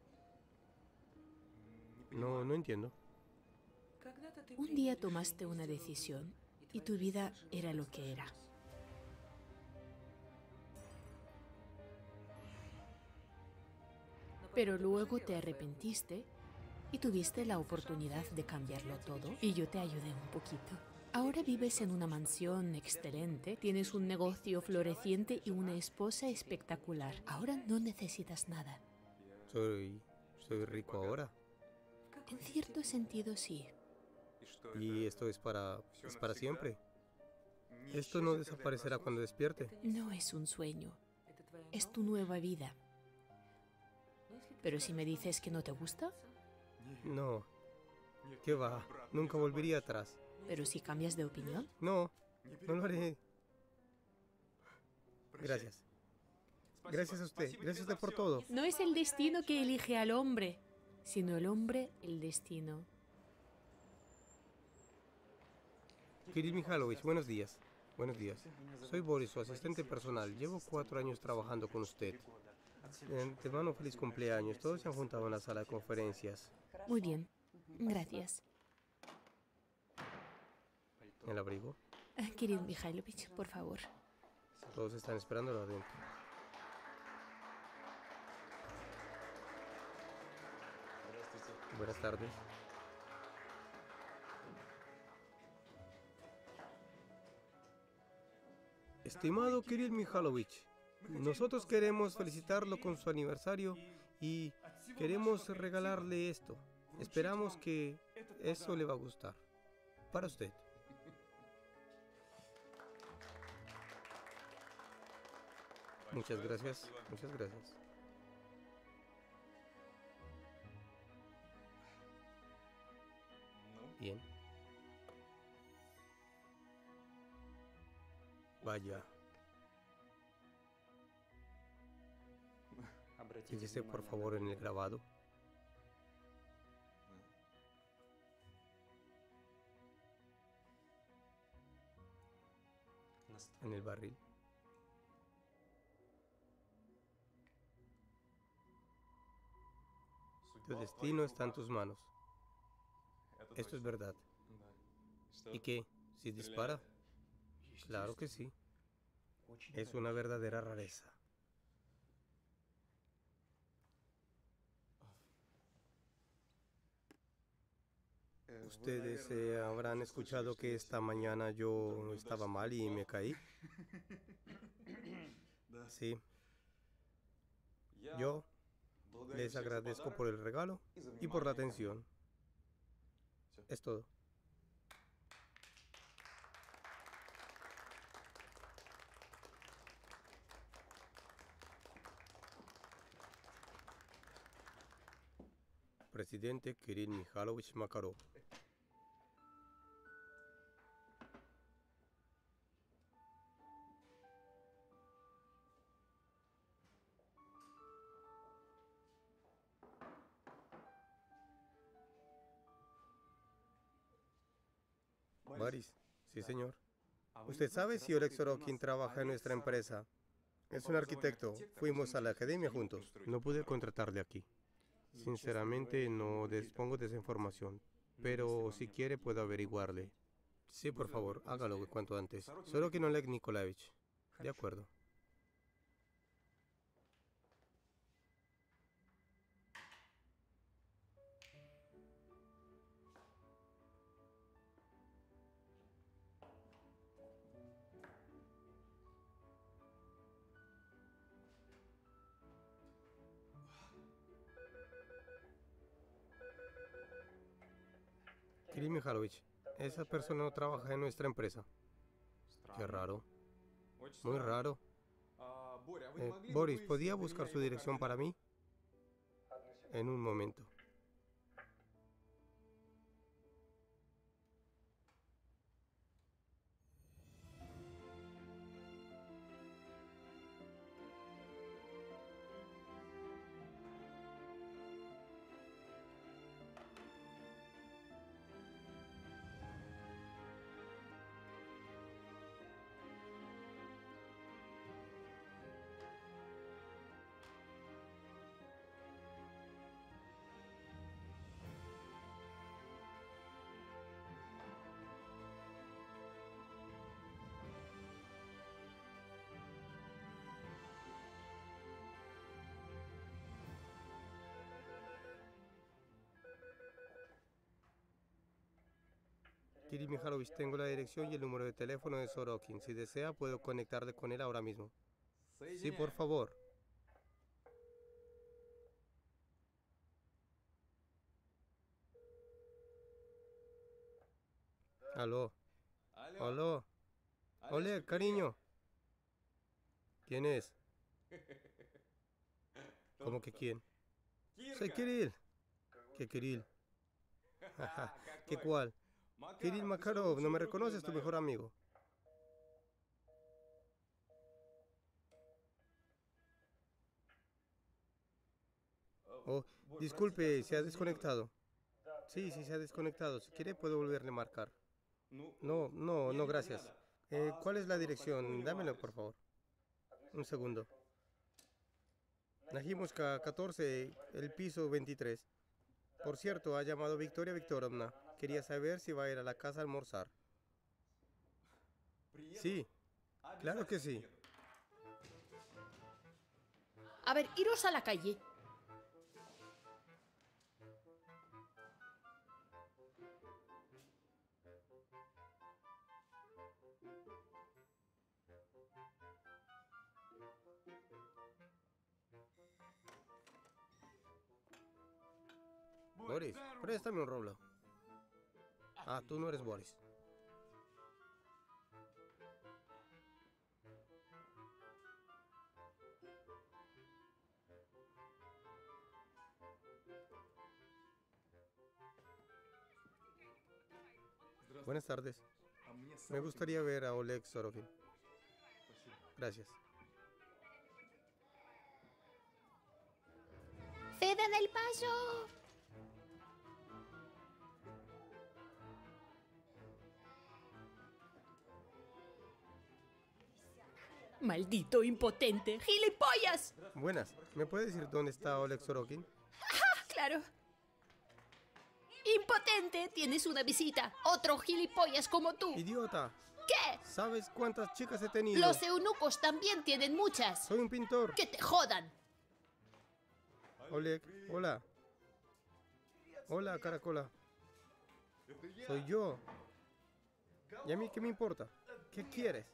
No, no entiendo. Un día tomaste una decisión y tu vida era lo que era. Pero luego te arrepentiste Y tuviste la oportunidad de cambiarlo todo y yo te ayudé un poquito. Ahora vives en una mansión excelente, tienes un negocio floreciente y una esposa espectacular. Ahora no necesitas nada. Soy, soy rico ahora. En cierto sentido, sí. Y esto es para, es para siempre. Esto no desaparecerá cuando despierte. No es un sueño, es tu nueva vida. Pero si me dices que no te gusta, No. ¿Qué va? Nunca volvería atrás. pero si cambias de opinión, No, no lo haré. Gracias. Gracias a usted. Gracias a usted por todo. no es el destino que elige al hombre, sino el hombre el destino. Kirill Mikhailovich, buenos días. Buenos días. Soy Boris, su asistente personal. Llevo cuatro años trabajando con usted. De antemano, feliz cumpleaños. Todos se han juntado en la sala de conferencias. Muy bien, gracias. ¿El abrigo? Ah, Kirill Mikhailovich, por favor. Todos están esperándolo adentro. Buenas tardes. Estimado Kirill Mikhailovich, nosotros queremos felicitarlo con su aniversario y queremos regalarle esto. Esperamos que eso le va a gustar. Para usted. Muchas gracias, muchas gracias. Bien. Vaya. Fíjese por favor en el grabado. En el barril. Tu destino está en tus manos. Esto es verdad. ¿Y qué? ¿Si dispara? Claro que sí. Es una verdadera rareza. Ustedes eh, habrán escuchado que esta mañana yo estaba mal y me caí. Sí. Yo les agradezco por el regalo y por la atención. Es todo. Presidente Kirill Mikhailovich Makarov. Boris, sí señor. ¿Usted sabe si Oleg Sorokin trabaja en nuestra empresa? Es un arquitecto. Fuimos a la academia juntos. No pude contratarle aquí. Sinceramente, no dispongo de esa información. Pero si quiere, puedo averiguarle. Sí, por favor, hágalo cuanto antes. Sorokin Oleg Nikolaevich. De acuerdo. Kirill Mikhailovich, esa persona no trabaja en nuestra empresa. Qué raro. Muy raro. Eh, Boris, ¿podía buscar su dirección para mí? En un momento. Kirill Mikhailovich, tengo la dirección y el número de teléfono de Sorokin. Si desea, puedo conectarle con él ahora mismo. Sí, por favor. Aló. Aló. Oleg, cariño. ¿Quién es? ¿Cómo que quién? Soy Kirill. ¿Qué Kirill? ¿Qué cuál? Kirill Makarov, ¿no me reconoces, tu mejor amigo? Oh, disculpe, se ha desconectado. Sí, sí, se ha desconectado. Si quiere, puedo volverle a marcar. No, no, no, gracias. Eh, ¿cuál es la dirección? Dámelo, por favor. Un segundo. Najimovska catorce, el piso veintitrés. Por cierto, ha llamado Victoria Viktorovna. Quería saber si va a ir a la casa a almorzar. Sí, claro que sí. A ver, iros a la calle. Boris, préstame un rublo. Ah, tú no eres Boris. Buenas tardes. Me gustaría ver a Oleg Sorokin. Gracias. ¡Ceden el paso! ¡Maldito impotente! ¡Gilipollas! Buenas. ¿Me puede decir dónde está Oleg Sorokin? ¡Ah, claro! ¡Impotente! Tienes una visita. Otro gilipollas como tú. ¡Idiota! ¿Qué? ¿Sabes cuántas chicas he tenido? Los eunucos también tienen muchas. Soy un pintor. ¡Que te jodan! Oleg, hola. Hola, Caracola. Soy yo. ¿Y a mí qué me importa? ¿Qué quieres?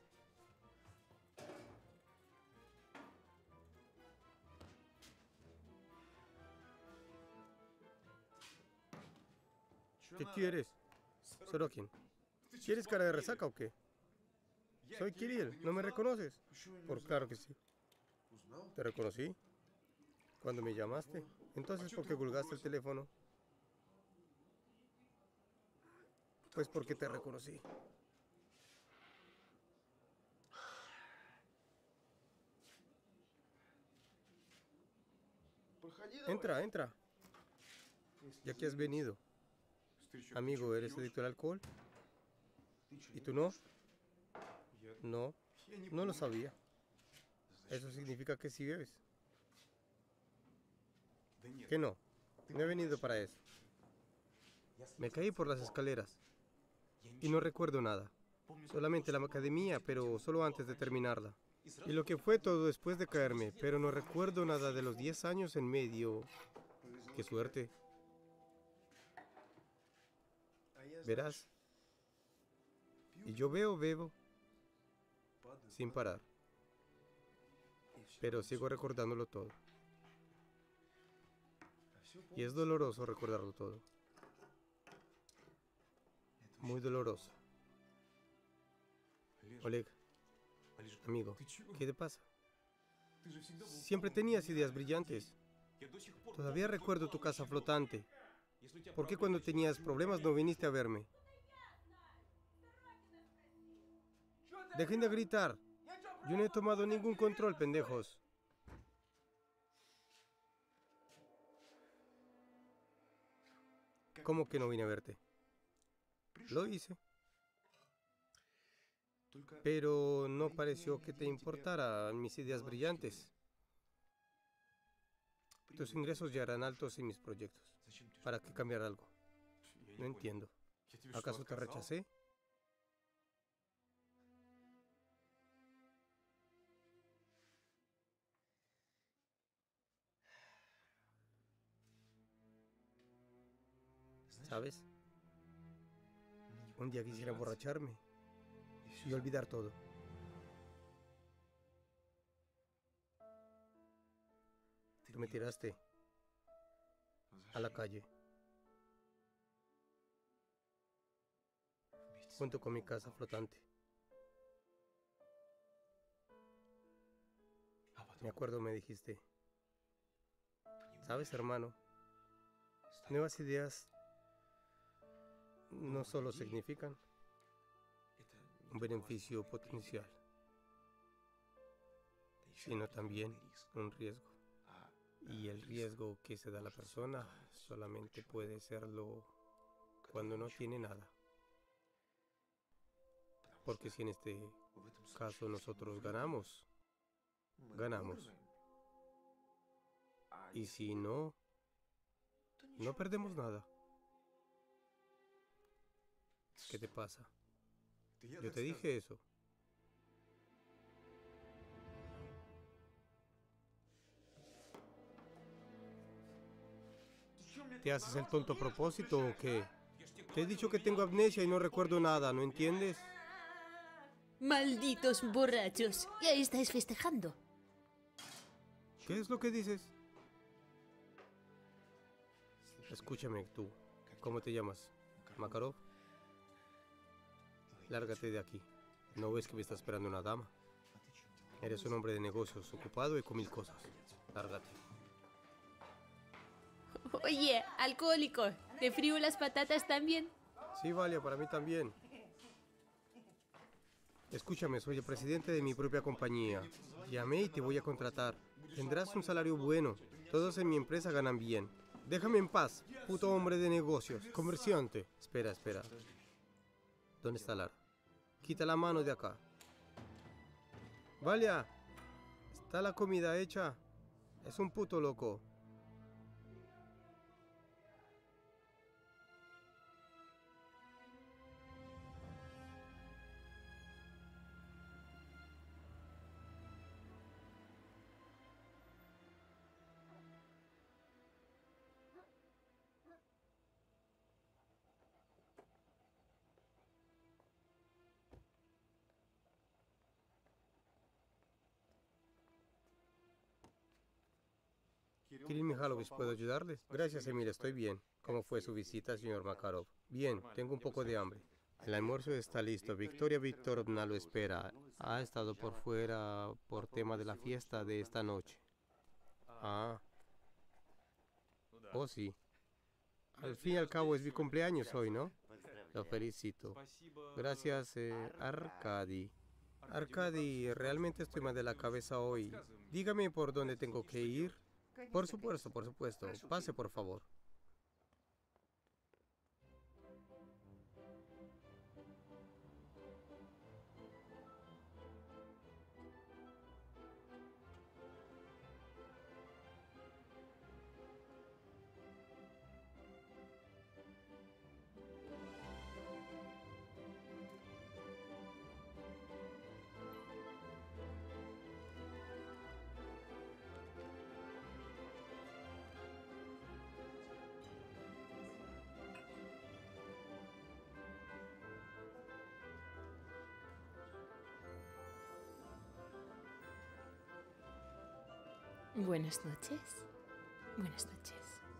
¿Qué quieres? Sorokin. ¿Quieres cara de resaca o qué? Soy Kirill, ¿no me reconoces? Por claro que sí. ¿Te reconocí? Cuando me llamaste. Entonces, ¿por qué colgaste el teléfono? Pues porque te reconocí. Entra, entra. Ya que has venido. Amigo, ¿eres adicto al alcohol? ¿Y tú no? No, no lo sabía. Eso significa que sí bebes. ¿Qué no? No he venido para eso. Me caí por las escaleras y no recuerdo nada. Solamente la academia, pero solo antes de terminarla. Y lo que fue todo después de caerme, pero no recuerdo nada de los diez años en medio. ¡Qué suerte! Verás. Y yo veo, bebo, sin parar. Pero sigo recordándolo todo. Y es doloroso recordarlo todo. Muy doloroso. Oleg, amigo, ¿qué te pasa? Siempre tenías ideas brillantes. Todavía recuerdo tu casa flotante. ¿Por qué cuando tenías problemas no viniste a verme? Dejen de gritar. Yo no he tomado ningún control, pendejos. ¿Cómo que no vine a verte? Lo hice. Pero no pareció que te importaran mis ideas brillantes. Tus ingresos ya eran altos en mis proyectos. ¿Para qué cambiar algo? No entiendo. ¿Acaso te rechacé? ¿Sabes? Un día quisiera emborracharme y olvidar todo. Tú me tiraste a la calle, junto con mi casa flotante. Me acuerdo, me dijiste, ¿sabes, hermano? Nuevas ideas no solo significan un beneficio potencial, sino también un riesgo. Y el riesgo que se da a la persona solamente puede serlo cuando no tiene nada. Porque si en este caso nosotros ganamos, ganamos. Y si no, no perdemos nada. ¿Qué te pasa? Yo te dije eso. ¿Te haces el tonto a propósito o qué? Te he dicho que tengo amnesia y no recuerdo nada, ¿no entiendes? Malditos borrachos. Y ahí estáis festejando. ¿Qué es lo que dices? Escúchame tú. ¿Cómo te llamas? ¿Makarov? Lárgate de aquí. ¿No ves que me está esperando una dama? Eres un hombre de negocios, ocupado y con mil cosas. Lárgate. Oye, alcohólico, ¿te frío las patatas también? Sí, Valia, para mí también. Escúchame, soy el presidente de mi propia compañía. Llamé y te voy a contratar. Tendrás un salario bueno. Todos en mi empresa ganan bien. Déjame en paz, puto hombre de negocios, comerciante. Espera, espera. ¿Dónde está Lara? Quita la mano de acá. Valia, ¿está la comida hecha? Es un puto loco. Kirill Mikhailovich, ¿puedo ayudarle? Gracias, Emil, estoy bien. ¿Cómo fue su visita, señor Makarov? Bien, tengo un poco de hambre. El almuerzo está listo. Victoria Viktorovna lo espera. Ha estado por fuera por tema de la fiesta de esta noche. Ah. Oh, sí. Al fin y al cabo es mi cumpleaños hoy, ¿no? Lo felicito. Gracias, eh, Arkady. Arkady, realmente estoy mal de la cabeza hoy. Dígame por dónde tengo que ir. Por supuesto, por supuesto. Pase, por favor. Buenas noches. Buenas noches.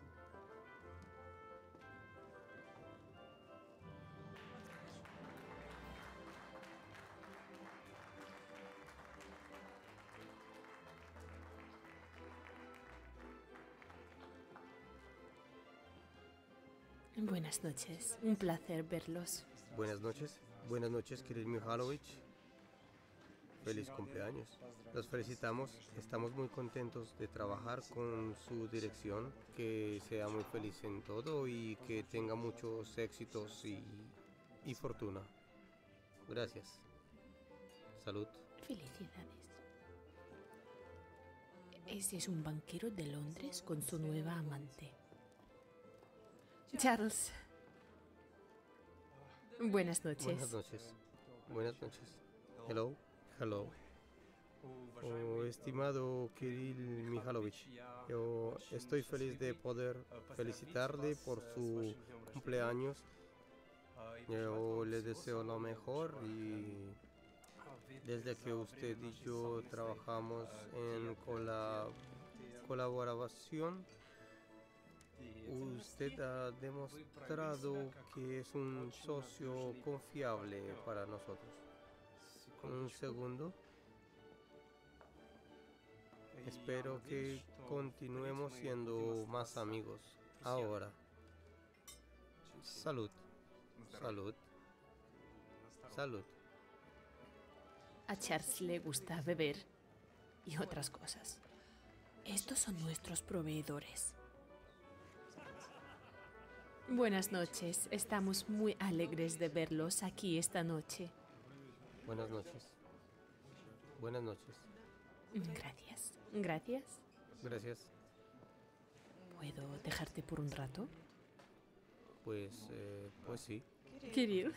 Buenas noches. Un placer verlos. Buenas noches. Buenas noches, Kirill Mikhailovich. Feliz cumpleaños. Los felicitamos. Estamos muy contentos de trabajar con su dirección. Que sea muy feliz en todo y que tenga muchos éxitos y, y fortuna. Gracias. Salud. Felicidades. Ese es un banquero de Londres con su nueva amante. Charles. Buenas noches. Buenas noches. Buenas noches. Hello. Hello. Oh, estimado Kirill Mikhailovich, yo estoy feliz de poder felicitarle por su cumpleaños Yo le deseo lo mejor y desde que usted y yo trabajamos en cola- colaboración, usted ha demostrado que es un socio confiable para nosotros. Un segundo. Espero que continuemos siendo más amigos. Ahora. Salud. Salud. Salud. A Charles le gusta beber y otras cosas. Estos son nuestros proveedores. Buenas noches. Estamos muy alegres de verlos aquí esta noche. Buenas noches. Buenas noches. Gracias. Gracias. Gracias. ¿Puedo dejarte por un rato? Pues, eh, pues sí. Kirill.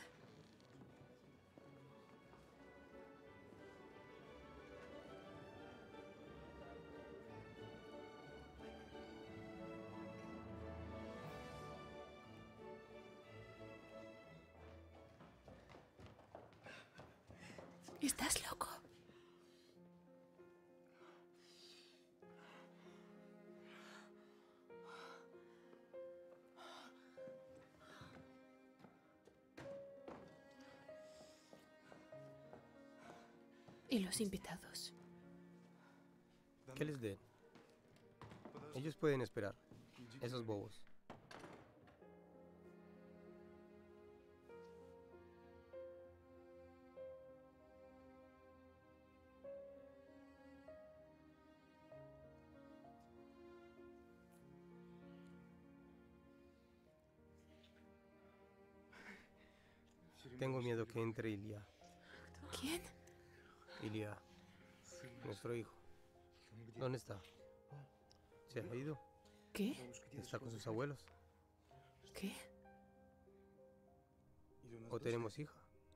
¿Estás loco? ¿Y los invitados? ¿Qué les den? Ellos pueden esperar. Esos bobos. Tengo miedo que entre Ilya. ¿Quién? Ilya, nuestro hijo. ¿Dónde está? ¿Se ha ido? ¿Qué? ¿Está con sus abuelos? ¿Qué? ¿O tenemos hija?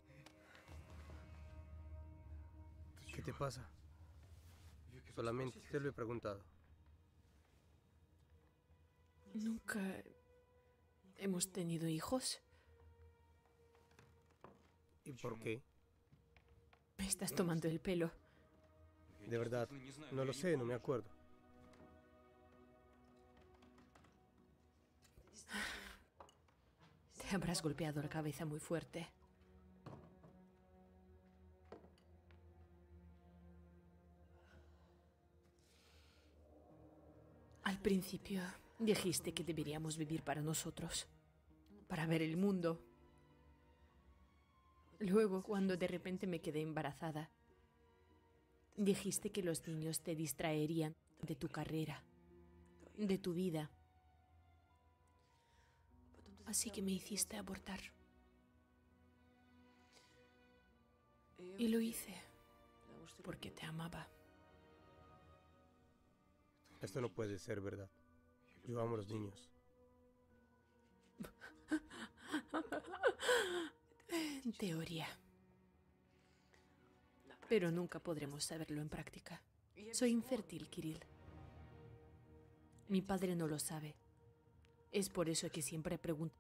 ¿Qué te pasa? Solamente te lo he preguntado. Nunca hemos tenido hijos. ¿Y por qué? Me estás tomando el pelo. De verdad, no lo sé, no me acuerdo. Te habrás golpeado la cabeza muy fuerte. Al principio dijiste que deberíamos vivir para nosotros, para ver el mundo. Luego, cuando de repente me quedé embarazada, dijiste que los niños te distraerían de tu carrera, de tu vida. Así que me hiciste abortar. Y lo hice porque te amaba. Esto no puede ser verdad. Yo amo a los niños. En teoría. Pero nunca podremos saberlo en práctica. Soy infértil, Kirill. Mi padre no lo sabe. Es por eso que siempre pregunto.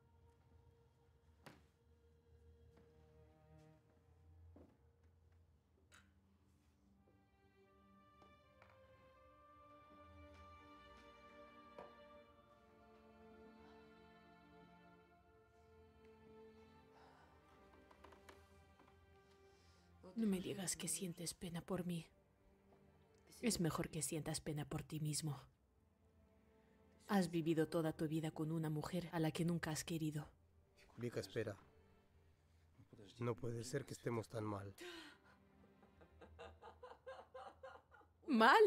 No me digas que sientes pena por mí. Es mejor que sientas pena por ti mismo. Has vivido toda tu vida con una mujer a la que nunca has querido. Vika, espera. No puede ser que estemos tan mal. ¿Mal?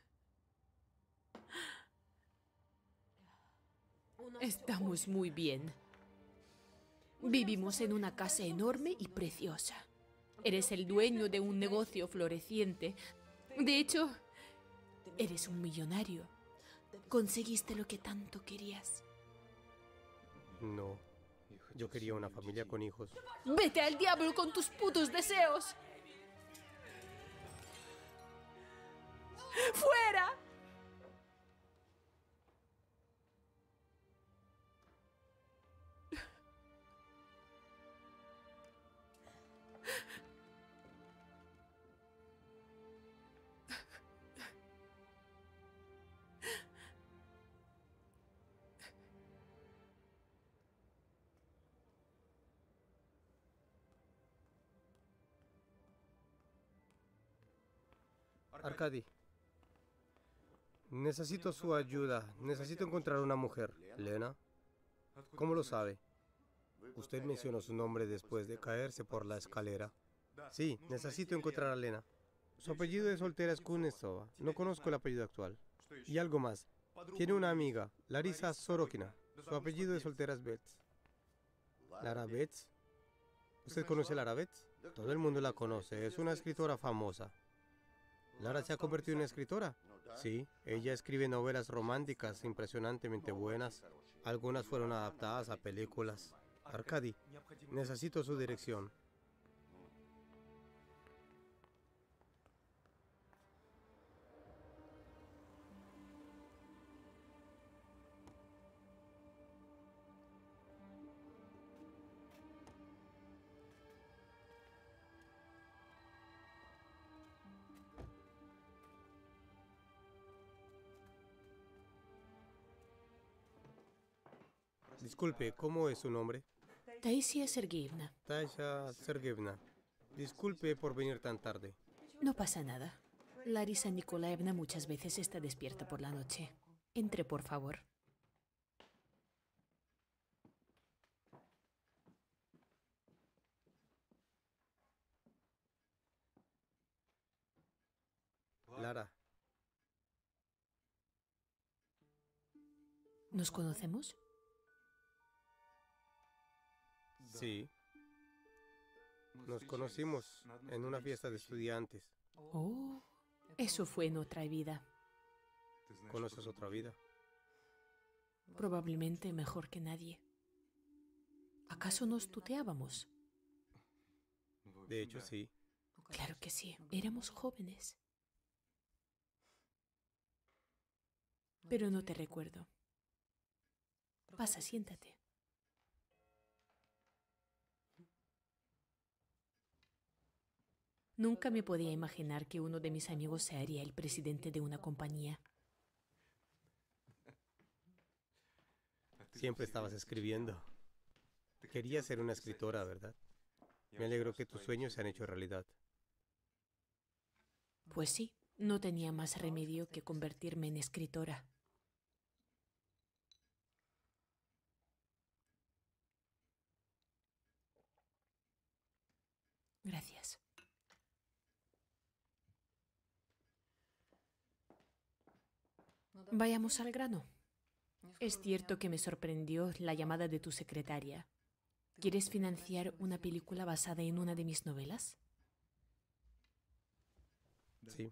Estamos muy bien. Vivimos en una casa enorme y preciosa. Eres el dueño de un negocio floreciente. De hecho, eres un millonario. Conseguiste lo que tanto querías. No. Yo quería una familia con hijos. ¡Vete al diablo con tus putos deseos! ¡Fuera! Arkady, necesito su ayuda. Necesito encontrar una mujer. ¿Lena? ¿Cómo lo sabe? Usted mencionó su nombre después de caerse por la escalera. Sí, necesito encontrar a Lena. Su apellido de soltera es Kuznetsova. No conozco el apellido actual. Y algo más. Tiene una amiga, Larisa Sorokina. Su apellido de soltera es Betts. ¿Lara Betts? ¿Usted conoce a Lara Betts? Todo el mundo la conoce. Es una escritora famosa. ¿Lara se ha convertido en escritora? Sí, ella escribe novelas románticas impresionantemente buenas. Algunas fueron adaptadas a películas. Arkady, necesito su dirección. Disculpe, ¿cómo es su nombre? Taisia Sergeyevna. Tasia Sergeyevna. Disculpe por venir tan tarde. No pasa nada. Larisa Nikolaevna muchas veces está despierta por la noche. Entre, por favor. Lara, ¿Nos conocemos? sí. Nos conocimos en una fiesta de estudiantes. Oh, eso fue en otra vida. ¿Conoces otra vida? Probablemente mejor que nadie. ¿Acaso nos tuteábamos? De hecho, sí. Claro que sí, éramos jóvenes. Pero no te recuerdo. Pasa, siéntate. Nunca me podía imaginar que uno de mis amigos se haría el presidente de una compañía. Siempre estabas escribiendo. Querías ser una escritora, ¿verdad? Me alegro que tus sueños se han hecho realidad. Pues sí, no tenía más remedio que convertirme en escritora. Gracias. Vayamos al grano. Es cierto que me sorprendió la llamada de tu secretaria. ¿Quieres financiar una película basada en una de mis novelas? Sí.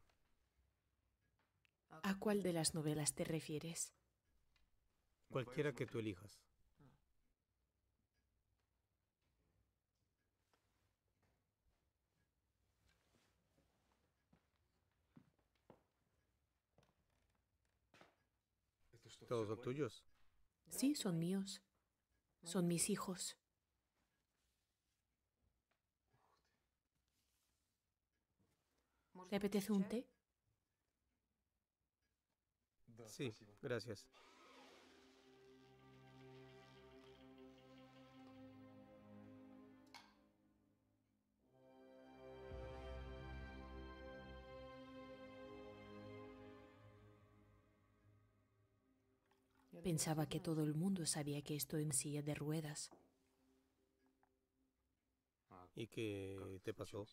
¿A cuál de las novelas te refieres? Cualquiera que tú elijas. ¿Todos son tuyos? Sí, son míos. Son mis hijos. ¿Te apetece un té? Sí, gracias. Pensaba que todo el mundo sabía que estoy en silla de ruedas. ¿Y qué te pasó?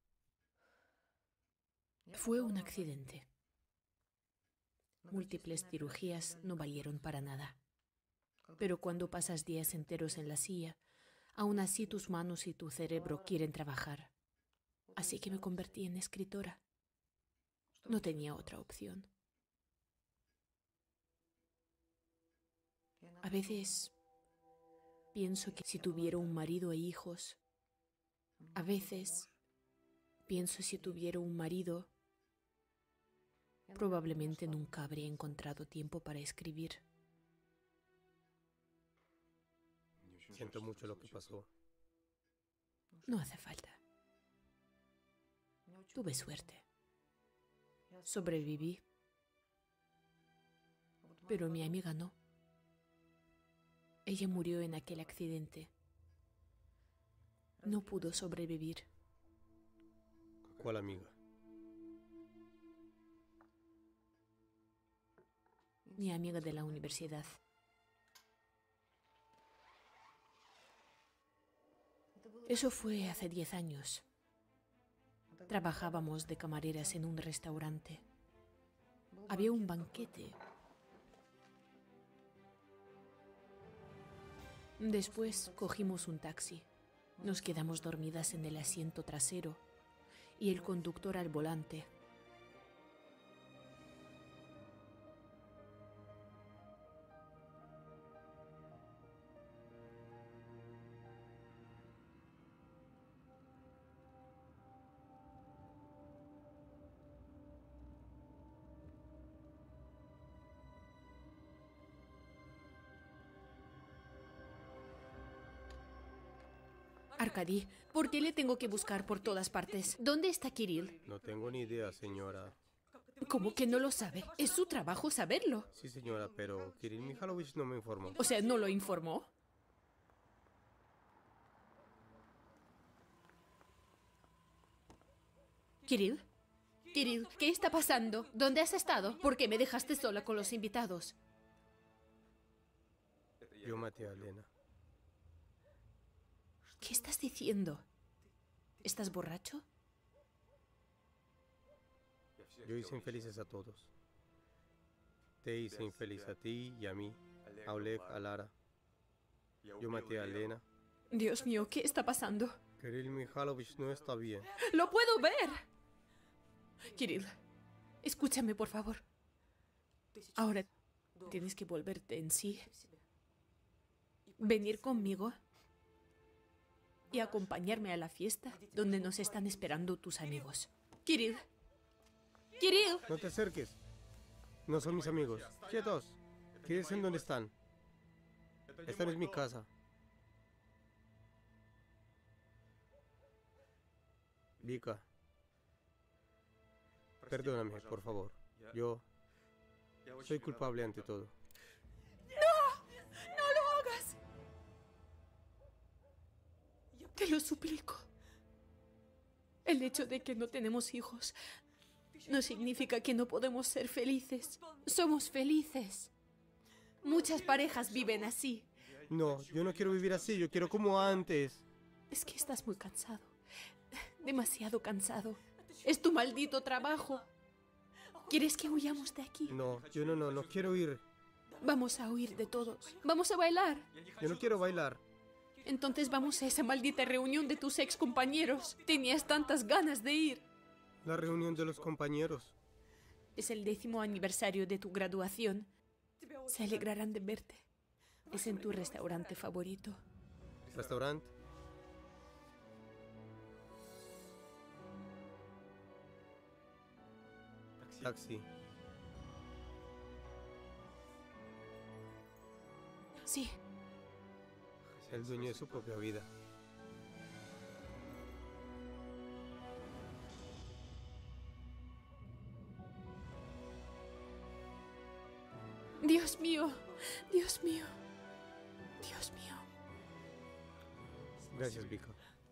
Fue un accidente. Múltiples cirugías no valieron para nada. Pero cuando pasas días enteros en la silla, aún así tus manos y tu cerebro quieren trabajar. Así que me convertí en escritora. No tenía otra opción. A veces pienso que si tuviera un marido e hijos, a veces pienso si tuviera un marido, probablemente nunca habría encontrado tiempo para escribir. Siento mucho lo que pasó. No hace falta. Tuve suerte. Sobreviví. Pero mi amiga no. Ella murió en aquel accidente. No pudo sobrevivir. ¿Cuál amiga? mi amiga de la universidad. Eso fue hace diez años. Trabajábamos de camareras en un restaurante. Había un banquete. Después cogimos un taxi. Nos quedamos dormidas en el asiento trasero y el conductor al volante. Arkady, ¿por qué le tengo que buscar por todas partes? ¿Dónde está Kirill? No tengo ni idea, señora. ¿Cómo que no lo sabe? Es su trabajo saberlo. Sí, señora, pero Kirill Mikhailovich no me informó. O sea, ¿no lo informó? Kirill, Kirill, ¿qué está pasando? ¿Dónde has estado? ¿Por qué me dejaste sola con los invitados? Yo maté a Elena. ¿Qué estás diciendo? ¿Estás borracho? Yo hice infelices a todos. Te hice infeliz a ti y a mí, a Oleg, a Lara. Yo maté a Elena. Dios mío, ¿qué está pasando? Kirill Mikhailovich no está bien. ¡Lo puedo ver! Kirill, escúchame, por favor. Ahora tienes que volverte en sí. Venir conmigo y acompañarme a la fiesta donde nos están esperando tus amigos. Kirill. Kirill. No te acerques. No son mis amigos. Quietos. Quédense en donde están. Esta no es mi casa. Vika. Perdóname, por favor. Yo soy culpable ante todo. ¡No lo hagas! Te lo suplico. El hecho de que no tenemos hijos no significa que no podemos ser felices. Somos felices. Muchas parejas viven así. No, yo no quiero vivir así. Yo quiero como antes. Es que estás muy cansado. Demasiado cansado. Es tu maldito trabajo. ¿Quieres que huyamos de aquí? No, yo no, no, no quiero ir. Vamos a huir de todos. Vamos a bailar. Yo no quiero bailar. Entonces vamos a esa maldita reunión de tus ex compañeros. Tenías tantas ganas de ir. La reunión de los compañeros. Es el décimo aniversario de tu graduación. Se alegrarán de verte. Es en tu restaurante favorito. ¿Restaurante? Taxi. Sí. El dueño de su propia vida. Dios mío, Dios mío, Dios mío. Gracias, Vika.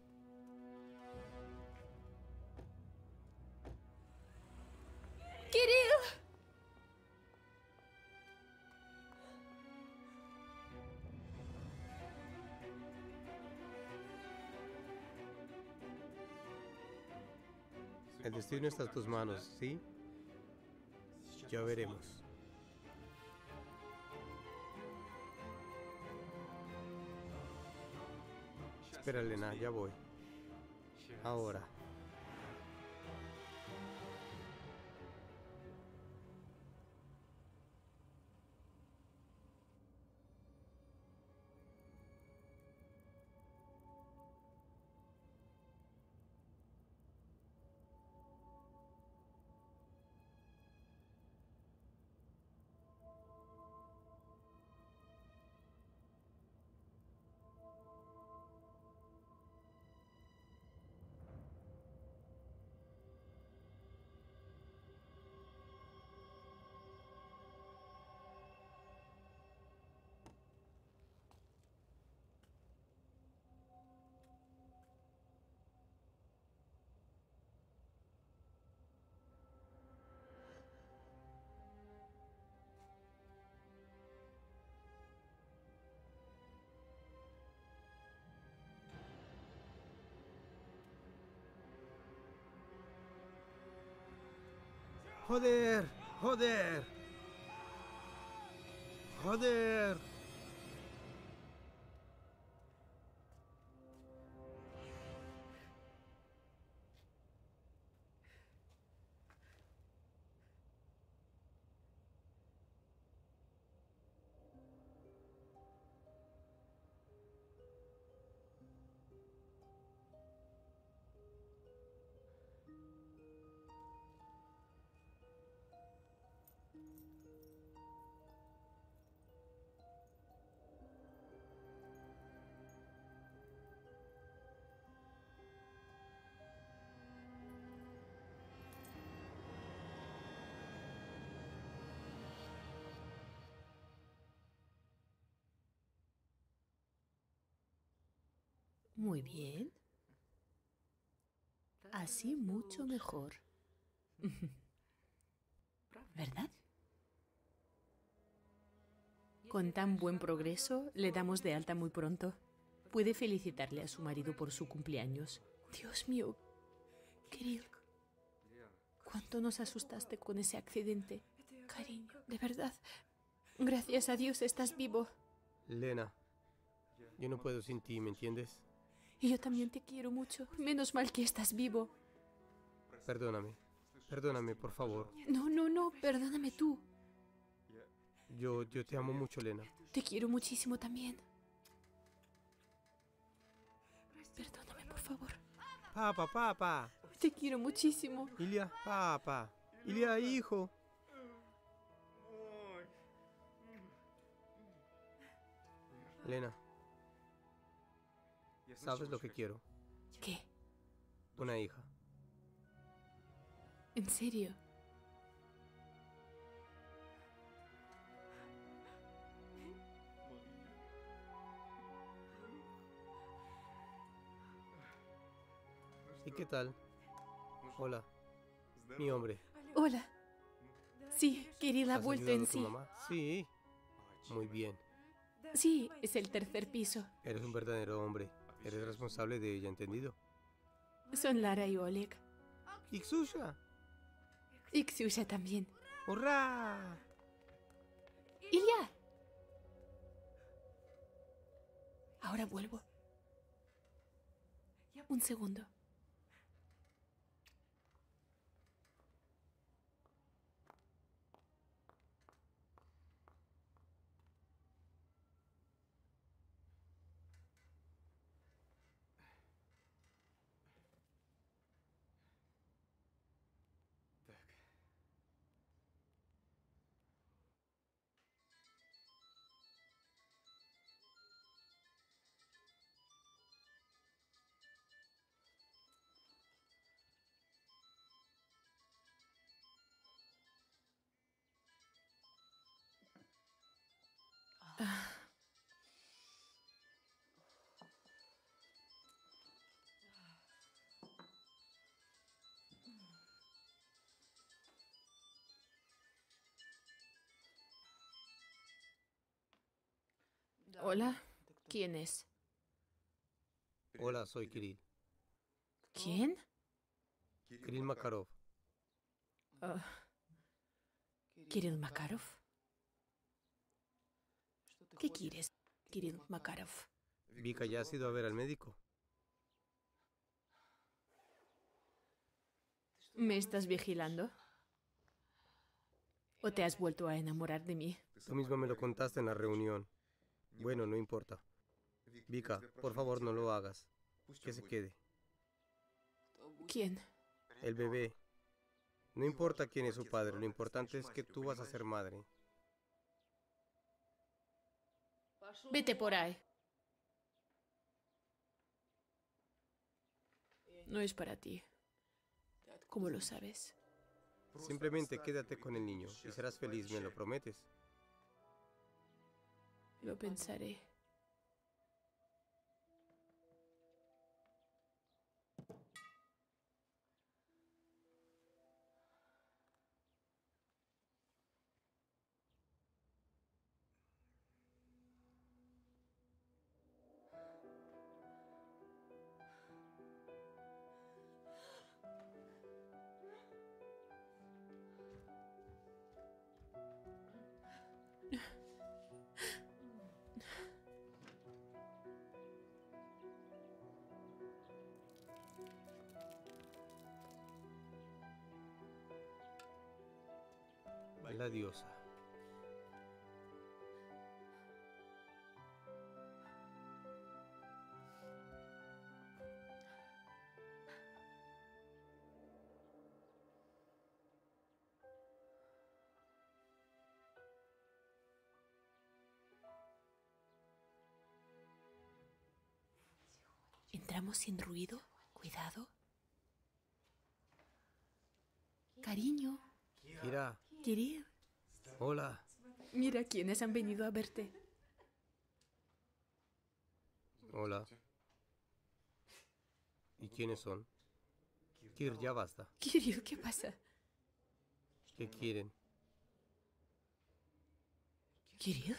¡Kirill! El destino está en tus manos, ¿sí? Ya veremos. Espera, Elena, ya voy. Ahora. Joder, joder. Joder. Muy bien. Así mucho mejor. ¿Verdad? Con tan buen progreso, le damos de alta muy pronto. Puede felicitarle a su marido por su cumpleaños. Dios mío, Kirill, ¿cuánto nos asustaste con ese accidente? Cariño, de verdad. Gracias a Dios estás vivo. Lena, yo no puedo sin ti, ¿me entiendes? Y yo también te quiero mucho. Menos mal que estás vivo. Perdóname. Perdóname, por favor. No, no, no, perdóname tú. Yo, yo te amo mucho, Lena. Te quiero muchísimo también. Perdóname, por favor. Papá, papá. Te quiero muchísimo. Ilya, papá. Ilya, hijo. Lena, ¿sabes lo que quiero? ¿Qué? Una hija. ¿En serio? ¿Y qué tal? Hola, mi hombre. Hola. Sí, Kirill ha ¿Has vuelto ayudado en a tu sí. mamá? Sí. Muy bien. Sí, es el tercer piso. Eres un verdadero hombre. Eres responsable de ella, ¿entendido? Son Lara y Oleg. ¿Y Xusha? Y Xiusha también. ¡Hurra! ¡Ilya! Ahora vuelvo. Un segundo. Hola, ¿quién es? Hola, soy Kirill. ¿Quién? Kirill Makarov. Ah, ¿Kirill Makarov? ¿Qué quieres, Kirill Makarov? Vika, ¿ya has ido a ver al médico? ¿Me estás vigilando? ¿O te has vuelto a enamorar de mí? Tú mismo me lo contaste en la reunión. Bueno, no importa. Vika, por favor, no lo hagas. Que se quede. ¿Quién? El bebé. No importa quién es su padre, lo importante es que tú vas a ser madre. Vete por ahí. No es para ti. ¿Cómo lo sabes? Simplemente quédate con el niño y serás feliz, ¿me lo prometes? Lo pensaré. la diosa. Entramos sin ruido. Cuidado. Cariño. Mira, Kirill. hola. Mira quiénes han venido a verte. Hola. ¿Y quiénes son? Kir, ya basta. Kirill, ¿qué pasa? ¿Qué quieren? ¿Kirill?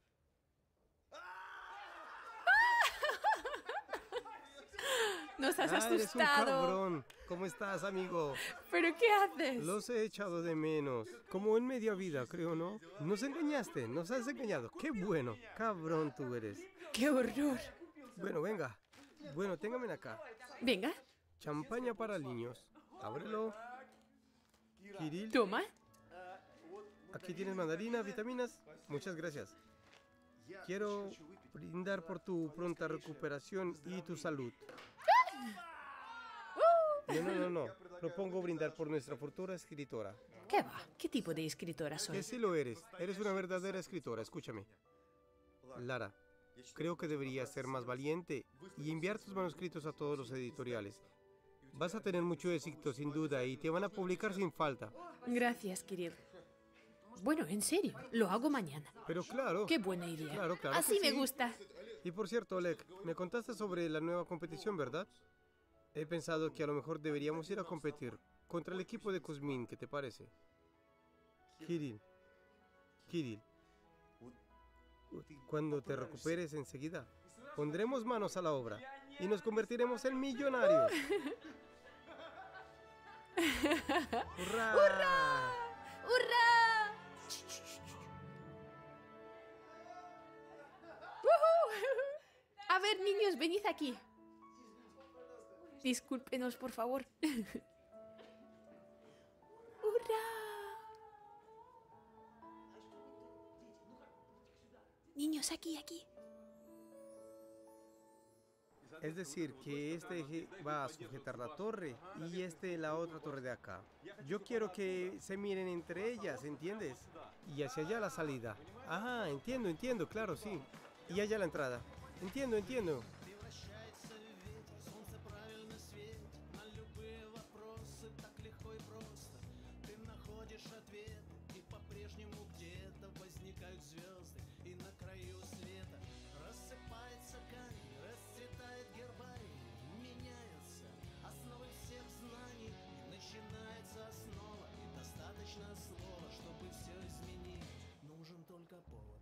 Nos has Ah, eres un asustado. cabrón. ¿Cómo estás, amigo? ¿Pero qué haces? Los he echado de menos. Como en media vida, creo, ¿no? Nos engañaste, nos has engañado. ¡Qué bueno! Cabrón tú eres. ¡Qué horror! Bueno, venga. Bueno, téngame acá. Venga, Champaña para niños. Ábrelo. Kirill, toma. aquí tienes mandarina, vitaminas. Muchas gracias. Quiero brindar por tu pronta recuperación y tu salud. No, no, no, no. Propongo brindar por nuestra futura escritora. ¿Qué va? ¿Qué tipo de escritora soy? Que sí lo eres. Eres una verdadera escritora. Escúchame. Lara, creo que deberías ser más valiente y enviar tus manuscritos a todos los editoriales. Vas a tener mucho éxito, sin duda, y te van a publicar sin falta. Gracias, Kirill. Bueno, en serio, lo hago mañana. Pero claro. Qué buena idea. Claro, claro Así que me sí. gusta. Y por cierto, Oleg, me contaste sobre la nueva competición, ¿verdad? He pensado que a lo mejor deberíamos ir a competir contra el equipo de Kuzmin, ¿qué te parece? Kirill. Kirill. Cuando te recuperes enseguida, pondremos manos a la obra y nos convertiremos en millonarios. ¡Hurra! ¡Hurra! ¡Woohoo! A ver, niños, venid aquí. Discúlpenos, por favor. ¡Hurra! Niños, aquí, aquí. Es decir, que este eje va a sujetar la torre y este la otra torre de acá. Yo quiero que se miren entre ellas, ¿entiendes? Y hacia allá la salida. Ajá, entiendo, entiendo, claro, sí. Y allá la entrada. Entiendo, entiendo. Превращается в ветер, солнце правильно светит на любые вопросы, так легко и просто. Ты находишь ответы, и по-прежнему где-то возникают звезды, и на краю света рассыпается камень, расцветает гербарий, меняются основы всех знаний, и начинается основа, и достаточно слова, чтобы все изменить, нужен только повод.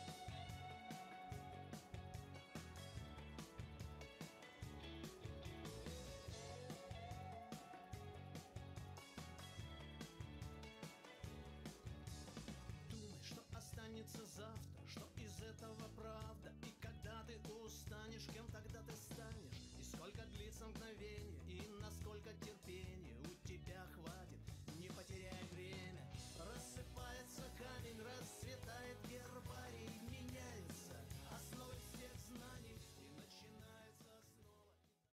Думай, что останется завтра, что из этого правда. И когда ты устанешь, кем тогда ты станешь? И сколько длится мгновение, и насколько терпения у тебя хватит?